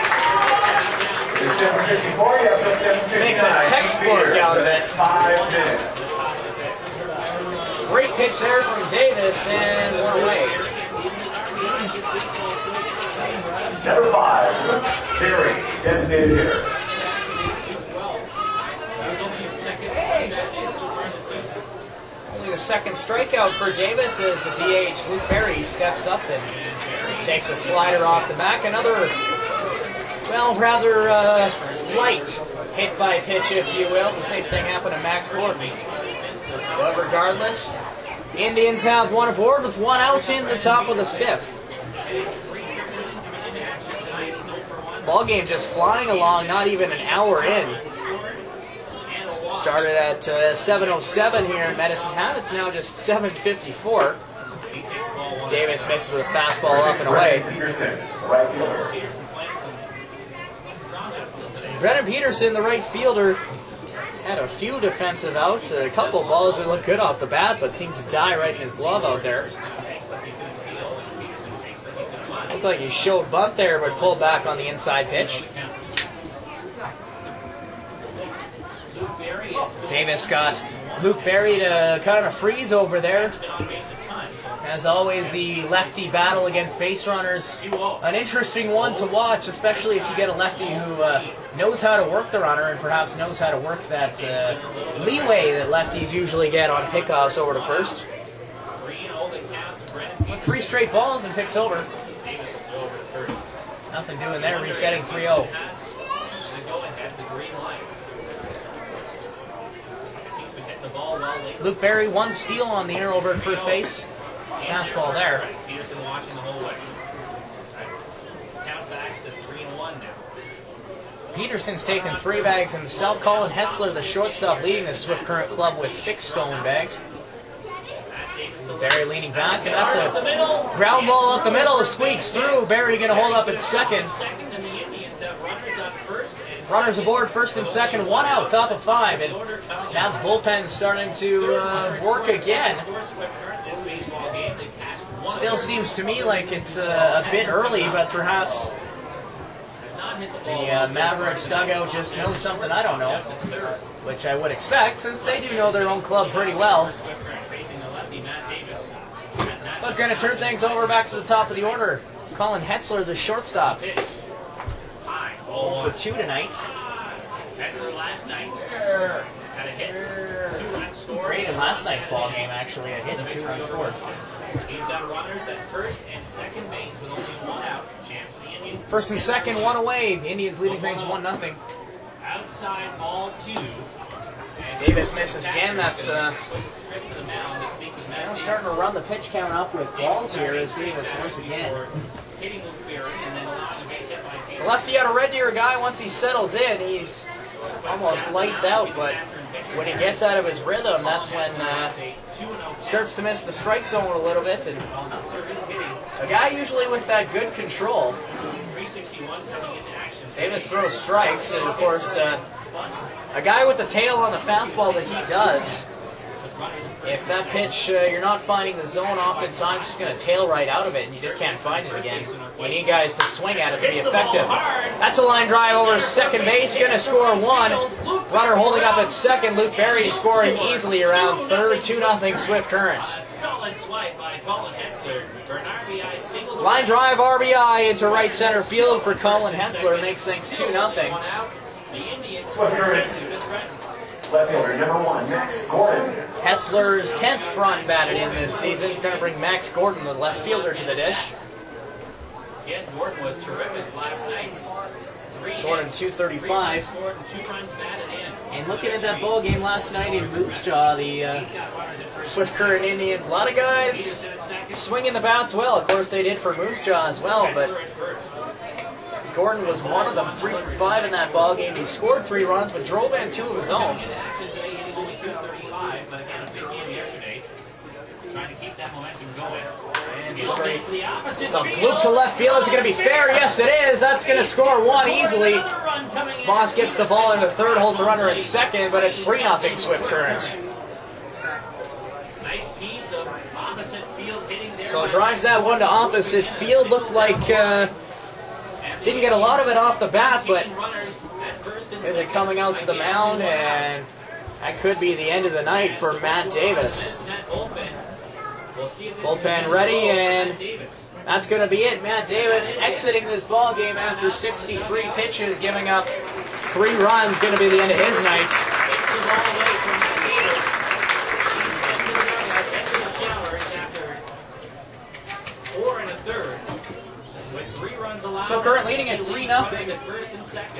he makes a textbook out of it. Great pitch there from Davis, and one away. Number five, Barry, designated hitter. Only the second strikeout for Davis as the D H, Luke Perry, steps up and takes a slider off the back. Another, well, rather uh, light hit by pitch, if you will. The same thing happened to Max Gordon. But regardless, the Indians have one aboard with one out in the top of the fifth. Ball game just flying along, not even an hour in. Started at uh, seven oh seven here in Medicine Hat. It's now just seven fifty-four. Davis misses with a fastball up and away. Brennan Peterson, the right fielder, had a few defensive outs, a couple balls that looked good off the bat, but seemed to die right in his glove out there. Looked like he showed bunt there, but pulled back on the inside pitch. Davis got Luke Berry to kind of freeze over there. As always, the lefty battle against base runners, an interesting one to watch, especially if you get a lefty who uh, knows how to work the runner and perhaps knows how to work that uh, leeway that lefties usually get on pickoffs over to first. Three straight balls and picks over. Nothing doing there, resetting three oh. Luke Berry, one steal on the inner over at first base. Fastball there. Peterson watching the whole way. Count back to three and one now. Peterson's taken three bags himself. Colin Hetzler, the shortstop, leading the Swift Current club with six stolen bags. Berry leaning back, and that's a ground ball up the middle. Squeaks through. Berry going to hold up at second. Runners aboard, first and second, one out, top of five, and Mavs bullpen starting to uh, work again. Still seems to me like it's uh, a bit early, but perhaps the uh, Mavericks dugout just knows something I don't know, which I would expect, since they do know their own club pretty well. But going to turn things over back to the top of the order. Colin Hetzler, the shortstop. oh for two tonight. Hetzler last night had a hit, two runs scored. Great in last night's ball game, actually. A hit and two runs scored. He's got runners at first and second base with only one out. Chance for the Indians. First and second, one away. Indians leading things one nothing. Outside ball two. Davis misses again. That's uh, now starting to run the pitch count up with balls here as Davis once again. The lefty out of Red Deer guy, once he settles in, he's almost lights out, but when he gets out of his rhythm, that's when uh, starts to miss the strike zone a little bit. And a guy usually with that good control. Davis throws strikes, and of course, uh, a guy with the tail on the fastball that he does, if that pitch, uh, you're not finding the zone, oftentimes just going to tail right out of it, and you just can't find it again. You need guys to swing at it to be effective. That's a line drive over second base, going to score one. Runner holding up at second. Luke Berry scoring easily around third. two nothing Swift Current. Line drive R B I into right center field for Colin Hetzler. Makes things two nothing. Swift Current. Left fielder number one, Max Gordon. Hetzler's tenth run batted in this season. Going to bring Max Gordon, the left fielder, to the dish. Yeah, Gordon was terrific last night. Three Gordon two thirty-five. scored and two runs batted in. And looking at that ball game last night in Moose Jaw, the uh, Swift Current Indians, a lot of guys swinging the bats well. Of course, they did for Moose Jaw as well, but Gordon was one of them, three for five in that ball game. He scored three runs, but drove in two of his own. It's a bloop to left field. Is it going to be fair? Yes, it is. That's going to score one easily. Moss gets the ball into third, holds the runner at second, but it's three nothing Swift Current. Nice piece of opposite field hitting there. So drives that one to opposite field. Looked like uh, didn't get a lot of it off the bat, but is it coming out to the mound, and that could be the end of the night for Matt Davis. Bullpen ready, and that's going to be it. Matt Davis exiting this ball game after sixty-three pitches, giving up three runs. Going to be the end of his night. Four and a third, with three runs allowed. So current leading at three nothing. At first and second.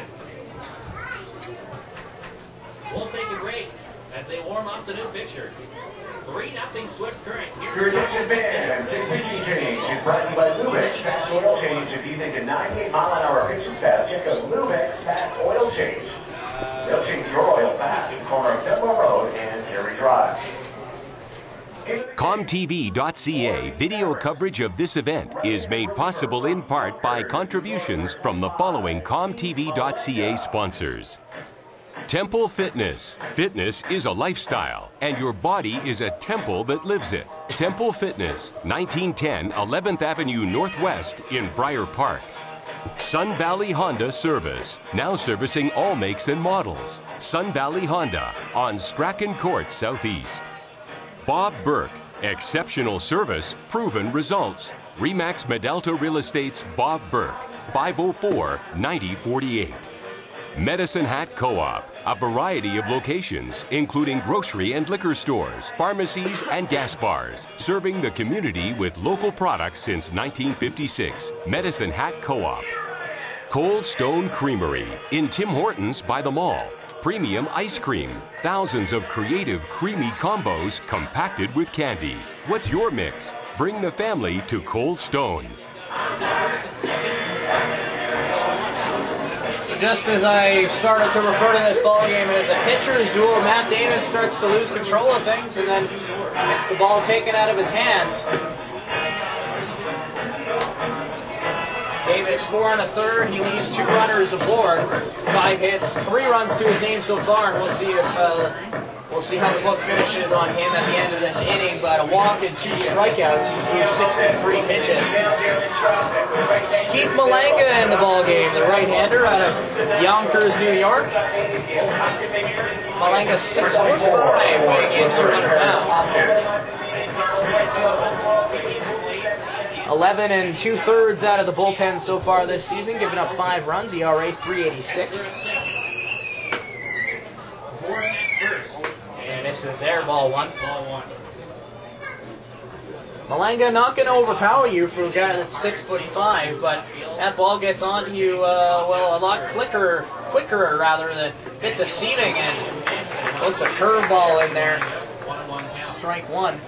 We'll take a break as they warm up the new pitcher. three nothing Swift Current. Your attention fans, this pitching change is brought to you by Lubex Fast Oil Change. If you think a ninety-eight mile an hour pitch is fast, check out Lubex Fast Oil Change. They'll change your oil fast at the corner of Fenwell Road and Carey Drive. com T V dot C A video coverage of this event is made possible in part by contributions from the following com T V dot C A sponsors. Temple Fitness. Fitness is a lifestyle, and your body is a temple that lives it. Temple Fitness, nineteen ten eleventh Avenue Northwest in Briar Park. Sun Valley Honda Service, now servicing all makes and models. Sun Valley Honda on Strachan Court Southeast. Bob Burke, exceptional service, proven results. Remax Medalta Real Estate's Bob Burke, five oh four, ninety forty-eight. Medicine Hat Co-op, a variety of locations, including grocery and liquor stores, pharmacies, and gas bars, serving the community with local products since nineteen fifty-six. Medicine Hat Co-op. Cold Stone Creamery, in Tim Hortons by the mall. Premium ice cream, thousands of creative creamy combos compacted with candy. What's your mix? Bring the family to Cold Stone. Just as I started to refer to this ball game as a pitcher's duel, Matt Davis starts to lose control of things and then gets the ball taken out of his hands. Davis four and a third. He leaves two runners aboard. Five hits, three runs to his name so far, and we'll see if uh, we'll see how the book finishes on him at the end of this inning. But a walk and two strikeouts. He threw sixty-three pitches. Keith Malanga in the ball game, the right-hander out of Yonkers, New York. Malanga six foot five, weighing in two hundred pounds. eleven and two thirds out of the bullpen so far this season, giving up five runs, E R A three eighty-six. And misses there, ball one. Malanga not going to overpower you for a guy that's six foot five, but that ball gets onto you, uh, well, a lot quicker, quicker rather than a bit deceiving, and looks a curveball in there. Strike one.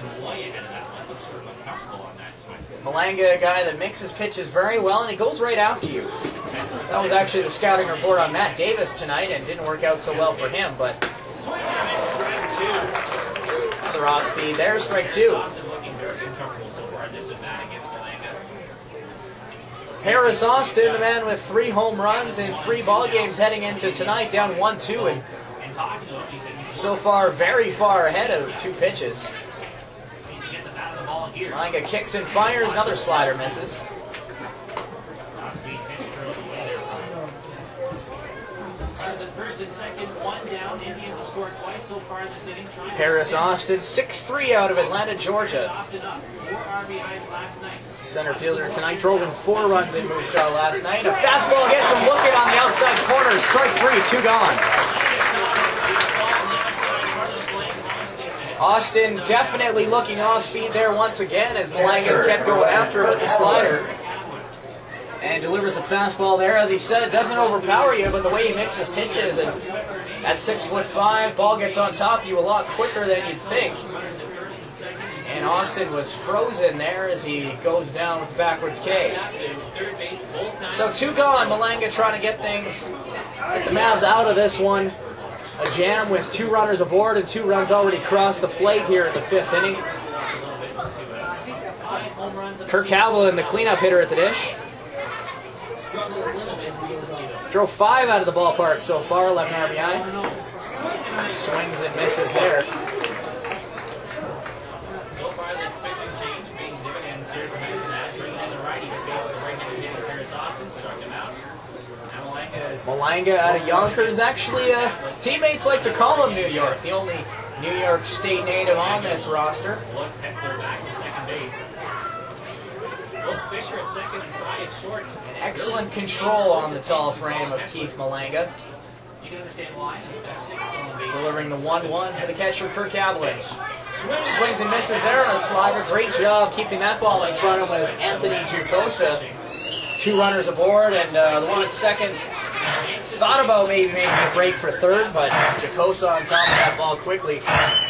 Malanga, a guy that mixes pitches very well, and he goes right after you. That was actually the scouting report on Matt Davis tonight, and didn't work out so well for him, but another off speed there, strike two. Harris Austin, the man with three home runs in three ball games heading into tonight, down one two, and so far very far ahead of two pitches. Malanga kicks and fires, another slider misses. Harris Austin, six three out of Atlanta, Georgia. Center fielder tonight drove in four runs in Moose Jaw last night. A fastball gets him looking on the outside corner. Strike three, two gone. Austin definitely looking off speed there once again as Malanga kept going after him with the slider. And delivers the fastball there. As he said, doesn't overpower you, but the way he mixes pitches, and at six foot five, ball gets on top of you a lot quicker than you'd think. And Austin was frozen there as he goes down with the backwards K. So two gone. Malanga trying to get things, get the Mavs out of this one. A jam with two runners aboard and two runs already crossed the plate here in the fifth inning. Kirk Havlin, the cleanup hitter at the dish. Drove five out of the ballpark so far, eleven R B I. Swings and misses there. So far, this pitching change being dividends here for Mason Nash, bringing in the righty to face the right-handed hitter Harris Austin, struck him out. Now Malanga is Malanga out of Yonkers. Actually, uh, teammates like to call him New York, the only New York State native on this roster. look heads their back to second base. Both Fisher at second and Fry at short. Excellent control on the tall frame of Keith Malanga. You can understand why. He's got six stolen bases. Delivering the one one to the catcher, Kirk Havlin. Swings and misses there on a slider. Great job keeping that ball in front of him was Anthony Giacosa. Two runners aboard, and uh, the one at second thought about maybe making a break for third, but Giacosa on top of that ball quickly.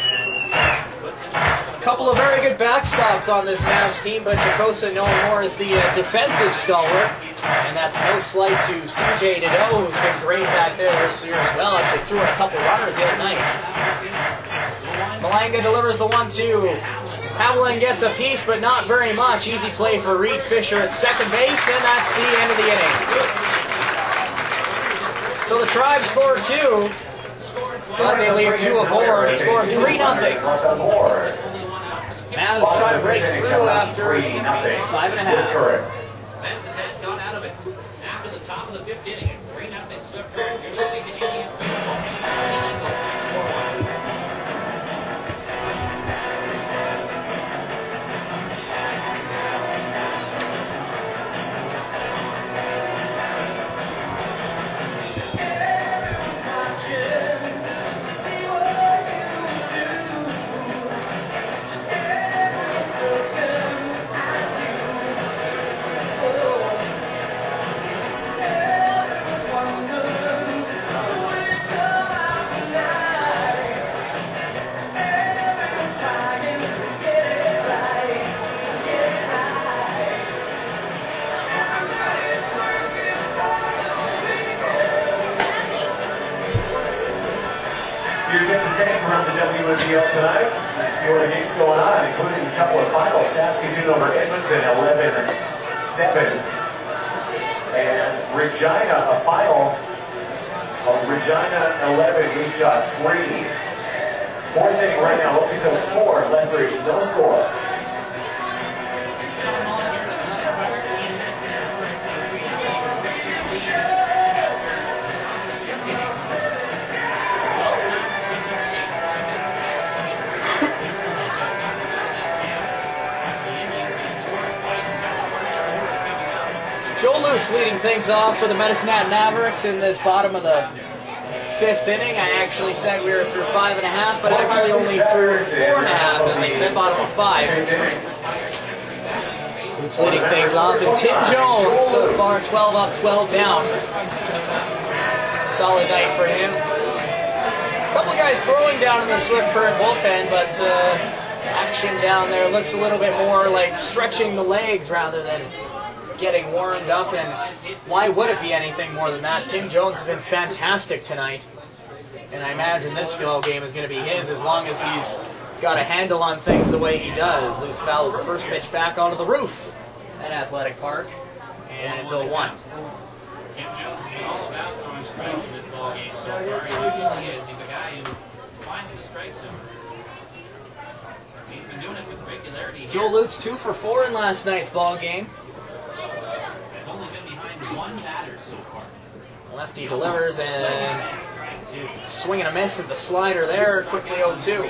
A couple of very good backstops on this Mavs team, but Giacosa known more as the uh, defensive stalwart, and that's no slight to C J Nadeau, who's been great back there this year as well. Actually threw in a couple runners the other night. Malanga delivers the one two. Haviland gets a piece, but not very much. Easy play for Reed Fisher at second base, and that's the end of the inning. So the Tribe score two, but they leave two aboard. Score three nothing. Mavs try to break through after five and a half. Benson had gone out of it after the top of the fifth inning. It's three nothing Swift Current. You're listening to Indians Baseball. Around the W N B L tonight. A few other games going on, including a couple of finals. Saskatoon over Edmonton, eleven seven. And Regina, a final of Regina eleven, we shot three. Fourth inning right now, Okoto's four, Lethbridge no score. Joe Lutz leading things off for the Medicine Hat Mavericks in this bottom of the fifth inning. I actually said we were through five and a half, but actually only through four and a half, and they said bottom of five. Lutz leading things off, and Tim Jones so far twelve up, twelve down. Solid night for him. A couple of guys throwing down in the Swift Current bullpen, but uh, action down there looks a little bit more like stretching the legs rather than getting warmed up, and why would it be anything more than that? Tim Jones has been fantastic tonight, and I imagine this ball game is going to be his as long as he's got a handle on things the way he does. Lutz fouls the first pitch back onto the roof at Athletic Park, and it's oh one. Tim Jones has been all about throwing strikes in this ball game so far. He usually is. He's a guy who finds the strike zone. He's been doing it with regularity here. Joe Lutz two for four in last night's ball game. Has only been behind one batter so far. Lefty delivers, and swing and a miss at the slider there. Quickly oh two.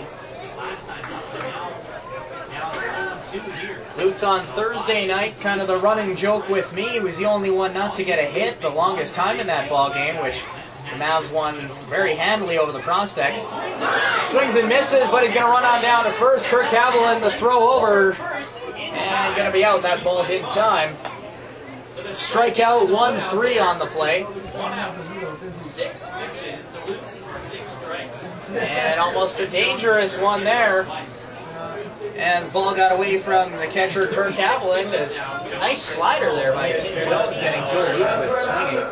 Lutz on Thursday night, kind of the running joke with me. He was the only one not to get a hit the longest time in that ball game, which the Mavs won very handily over the Prospects. Swings and misses, but he's going to run on down to first. Kirk Haviland, the throw over, and going to be out. That ball's in time. Strikeout, one three on the play. One out. Six pitches to Lutz, six strikes. And almost a dangerous one there, as ball got away from the catcher, Kirk Haviland. Nice slider there by Tim Jones, getting Joe Lutz with swinging.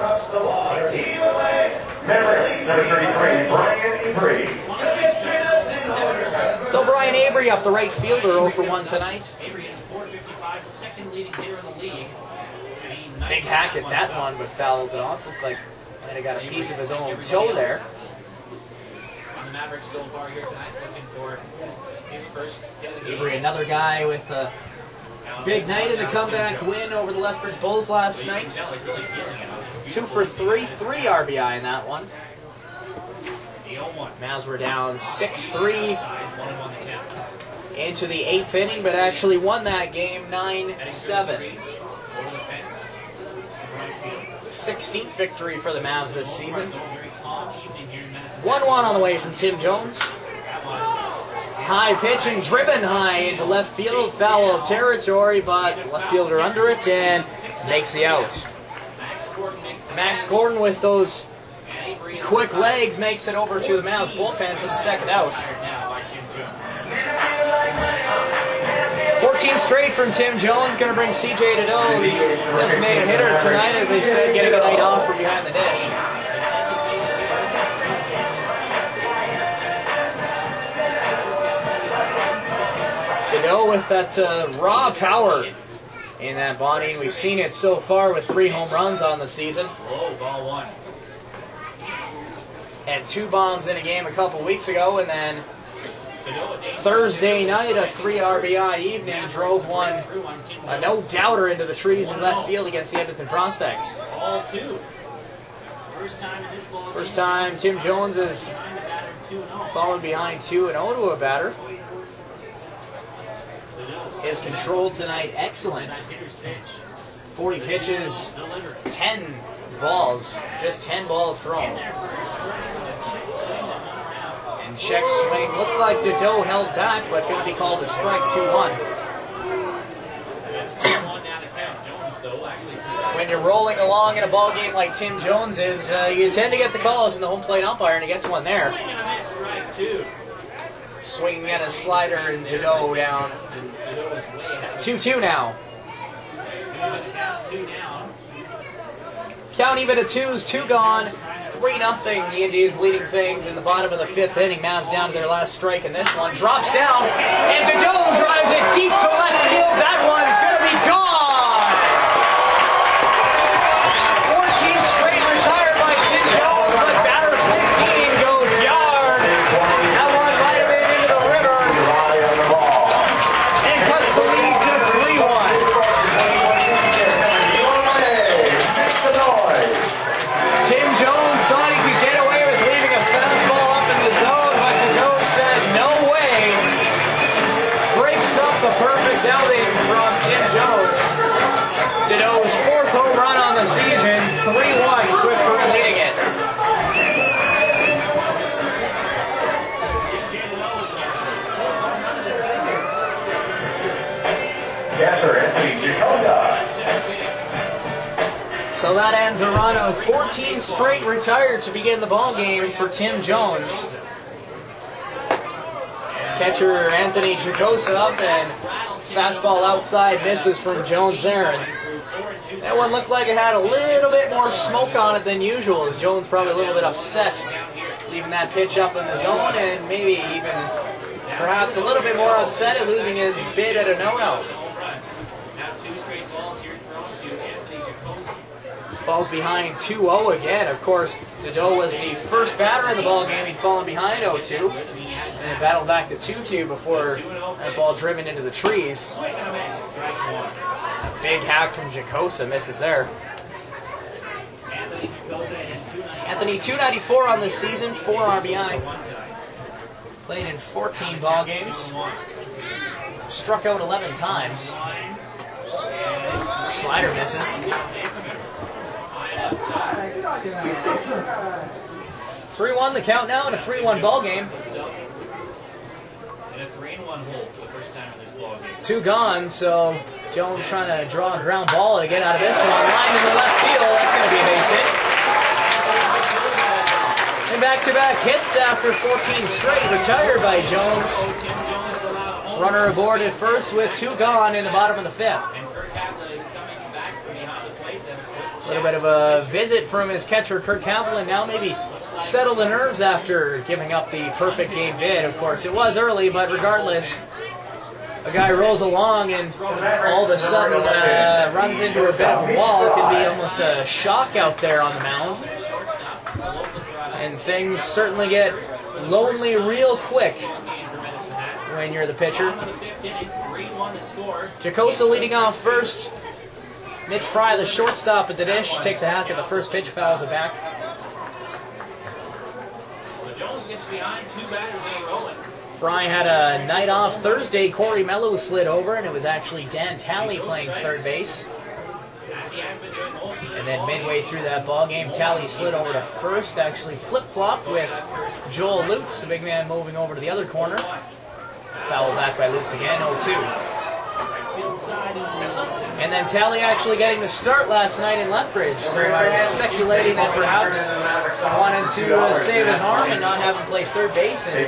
Mavericks, number thirty-three, Brian Avery. So Brian Avery up the right fielder, oh for one tonight. Avery at four fifty-five, second leading hitter in the league. Big hack at that one, but fouls it off. Looked like might have got a piece of his own toe there. On the Mavericks so far here tonight, looking for his first hit of the game. Avery, another guy with a big night in the comeback win over the Lethbridge Bulls last night. Two for three, three R B I in that one. Mavs were down six three into the eighth inning, but actually won that game nine seven. sixteenth victory for the Mavs this season. one one on the way from Tim Jones. High pitch and driven high into left field, foul territory, but left fielder under it and makes the out. Max Gordon with those quick legs makes it over to the Mavs bullpen for the second out. fourteen straight from Tim Jones, going to bring C J Dedeaux, the designated hitter tonight, as I said, getting a night off from behind the dish. Jado with that uh, raw power in that body. We've seen it so far with three home runs on the season. Oh, ball one. Had two bombs in a game a couple weeks ago, and then Thursday night, a three R B I evening, drove one, a no-doubter into the trees in left field against the Edmonton Prospects. All two. First time in this ball. First time Tim Jones has fallen behind two and oh to a batter. His control tonight, excellent. forty pitches, ten balls, just ten balls thrown. And check swing, looked like Dado held back, but going to be called a strike, two one. When you're rolling along in a ball game like Tim Jones is, uh, you tend to get the calls from the home plate umpire, and he gets one there. Swinging at a slider and Jado down. two two now. Count even at twos, two gone. three nothing. The Indians leading things in the bottom of the fifth inning. Mavs down to their last strike in this one. Drops down, and Jado drives it deep to left field. That one's going to be gone. fourteen straight retired by Tim Jones, but batter fifteen goes yard. That one might have been into the river. And cuts the lead to three one. Tim Jones thought he could get away with leaving a fastball up in the zone, but Jado said no way. Breaks up the perfect outing from Tim Jones. Jado's fourth home run on the season, three one, Swift Current leading it. Catcher Anthony Jacosa. So that ends a run of fourteen straight retired to begin the ball game for Tim Jones. Catcher Anthony Jacosa up, and fastball outside misses from Jones there. And that one looked like it had a little bit more smoke on it than usual, as Jones probably a little bit upset leaving that pitch up in the zone, and maybe even perhaps a little bit more upset at losing his bid at a no-no. Falls behind two oh again. Of course, Dado was the first batter in the ball game. He'd fallen behind oh two, and it battled back to two two before that ball driven into the trees. A big hack from Jacosa, misses there. Anthony, two ninety-four on the season, four R B I. Played in fourteen ball games. Struck out eleven times. Slider misses. three one the count now in a three one ball game. Two gone, so Jones trying to draw a ground ball to get out of this one. Line in the left field, that's going to be a base hit. And back-to-back hits after fourteen straight, retired by Jones. Runner aboard at first with two gone in the bottom of the fifth. A little bit of a visit from his catcher, Kurt Kaplan, now maybe settle the nerves after giving up the perfect game bid. Of course, it was early, but regardless, a guy rolls along and all of a sudden uh, runs into a bit of a wall. It can be almost a shock out there on the mound. And things certainly get lonely real quick when you're the pitcher. Jacosa leading off first. Mitch Fry, the shortstop at the dish, takes a hack at the first pitch, fouls it back. Fry had a night off Thursday. Corey Mello slid over, and it was actually Dan Talley playing third base. And then midway through that ball game, Talley slid over to first, actually flip-flopped with Joel Lutz, the big man moving over to the other corner. Fouled back by Lutz again, oh two. And then Talley actually getting the start last night in Lethbridge, so I was speculating that perhaps wanted to uh, save his arm and not have him play third base. And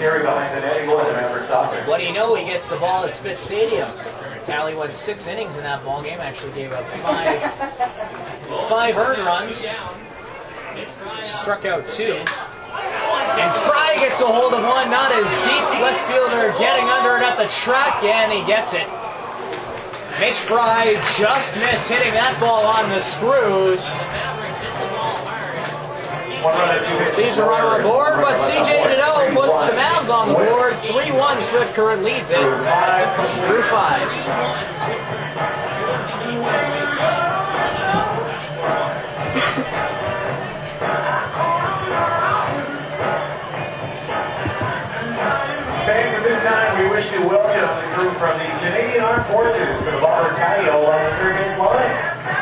what do you know, he gets the ball at Spitz Stadium. Talley went six innings in that ball game, actually gave up five, five earned runs, struck out two. And Fry gets a hold of one, not his deep left fielder getting under it at the track, and he gets it. Mitch Fry just missed hitting that ball on the screws. Leaves a runner aboard, but C J Nadeau puts the Mavs on the board. three one, Swift Current leads it through five. Fans, at this time, we wish to welcome the crew from the Canadian Armed Forces to the Ballard patio along the third base line.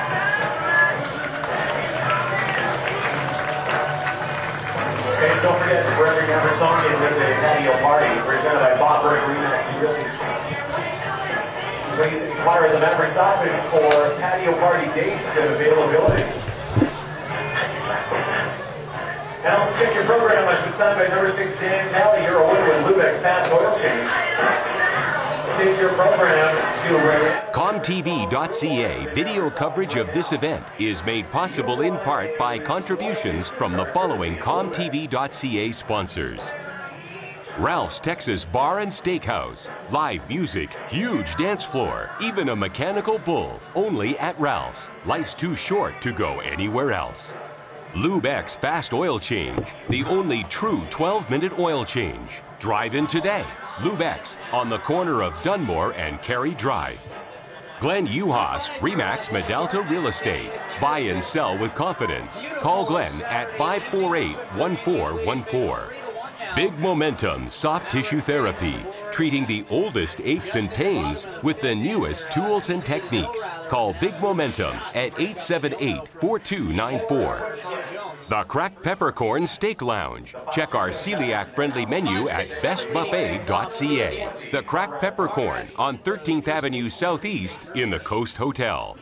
Fans, don't forget, for every Mavericks home game, there's a patio party presented by Bob Burke Remax Realty. Please inquire at the Mavericks office for patio party dates and availability. And also check your program on signed by number six Dan Talley, your owner with Lubeck's Fast Oil Change. Take your program to where... com T V dot C A video coverage of this event is made possible in part by contributions from the following com T V dot C A sponsors. Ralph's Texas Bar and Steakhouse. Live music, huge dance floor, even a mechanical bull, only at Ralph's. Life's too short to go anywhere else. Lubeck's Fast Oil Change, the only true twelve minute oil change. Drive in today. Lubeck's on the corner of Dunmore and Cary Drive. Glenn Uhas, Remax Medalta Real Estate. Buy and sell with confidence. Call Glenn at five four eight, one four one four. Big Momentum Soft Tissue Therapy, treating the oldest aches and pains with the newest tools and techniques. Call Big Momentum at eight seven eight, four two nine four. The Cracked Peppercorn Steak Lounge. Check our celiac-friendly menu at best buffet dot C A. The Cracked Peppercorn on thirteenth Avenue Southeast in the Coast Hotel.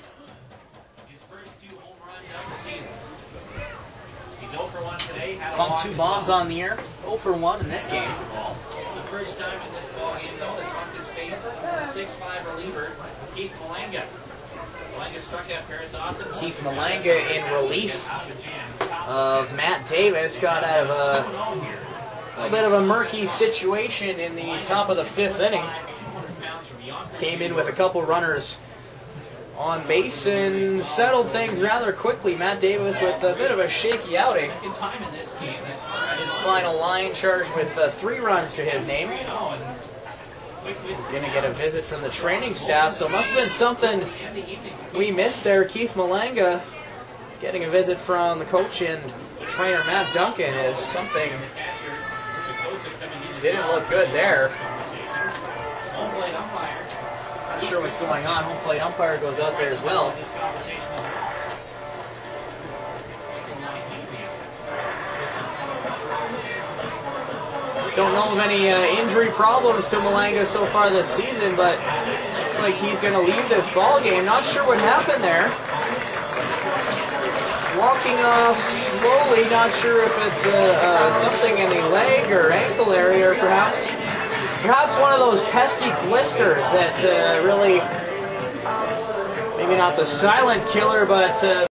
Bumped two bombs on the year. oh for one in this game. The first time in this ball game, though, the Trump is faced six five reliever Keith Malanga. Malanga struck out Paris Austin. Keith Malanga in relief of Matt Davis got out of a, a bit of a murky situation in the top of the fifth inning. Came in with a couple runners on base and settled things rather quickly. Matt Davis with a bit of a shaky outing. His final line charged with uh, three runs to his name. Going to get a visit from the training staff, so it must have been something we missed there. Keith Malanga getting a visit from the coach and trainer Matt Duncan is something didn't look good there. Not sure what's going on. Home plate umpire goes out there as well. Don't know of any uh, injury problems to Malanga so far this season, but looks like he's going to leave this ball game. Not sure what happened there. Walking off slowly. Not sure if it's uh, uh, something in the leg or ankle area, or perhaps perhaps one of those pesky blisters that uh, really, maybe not the silent killer, but uh,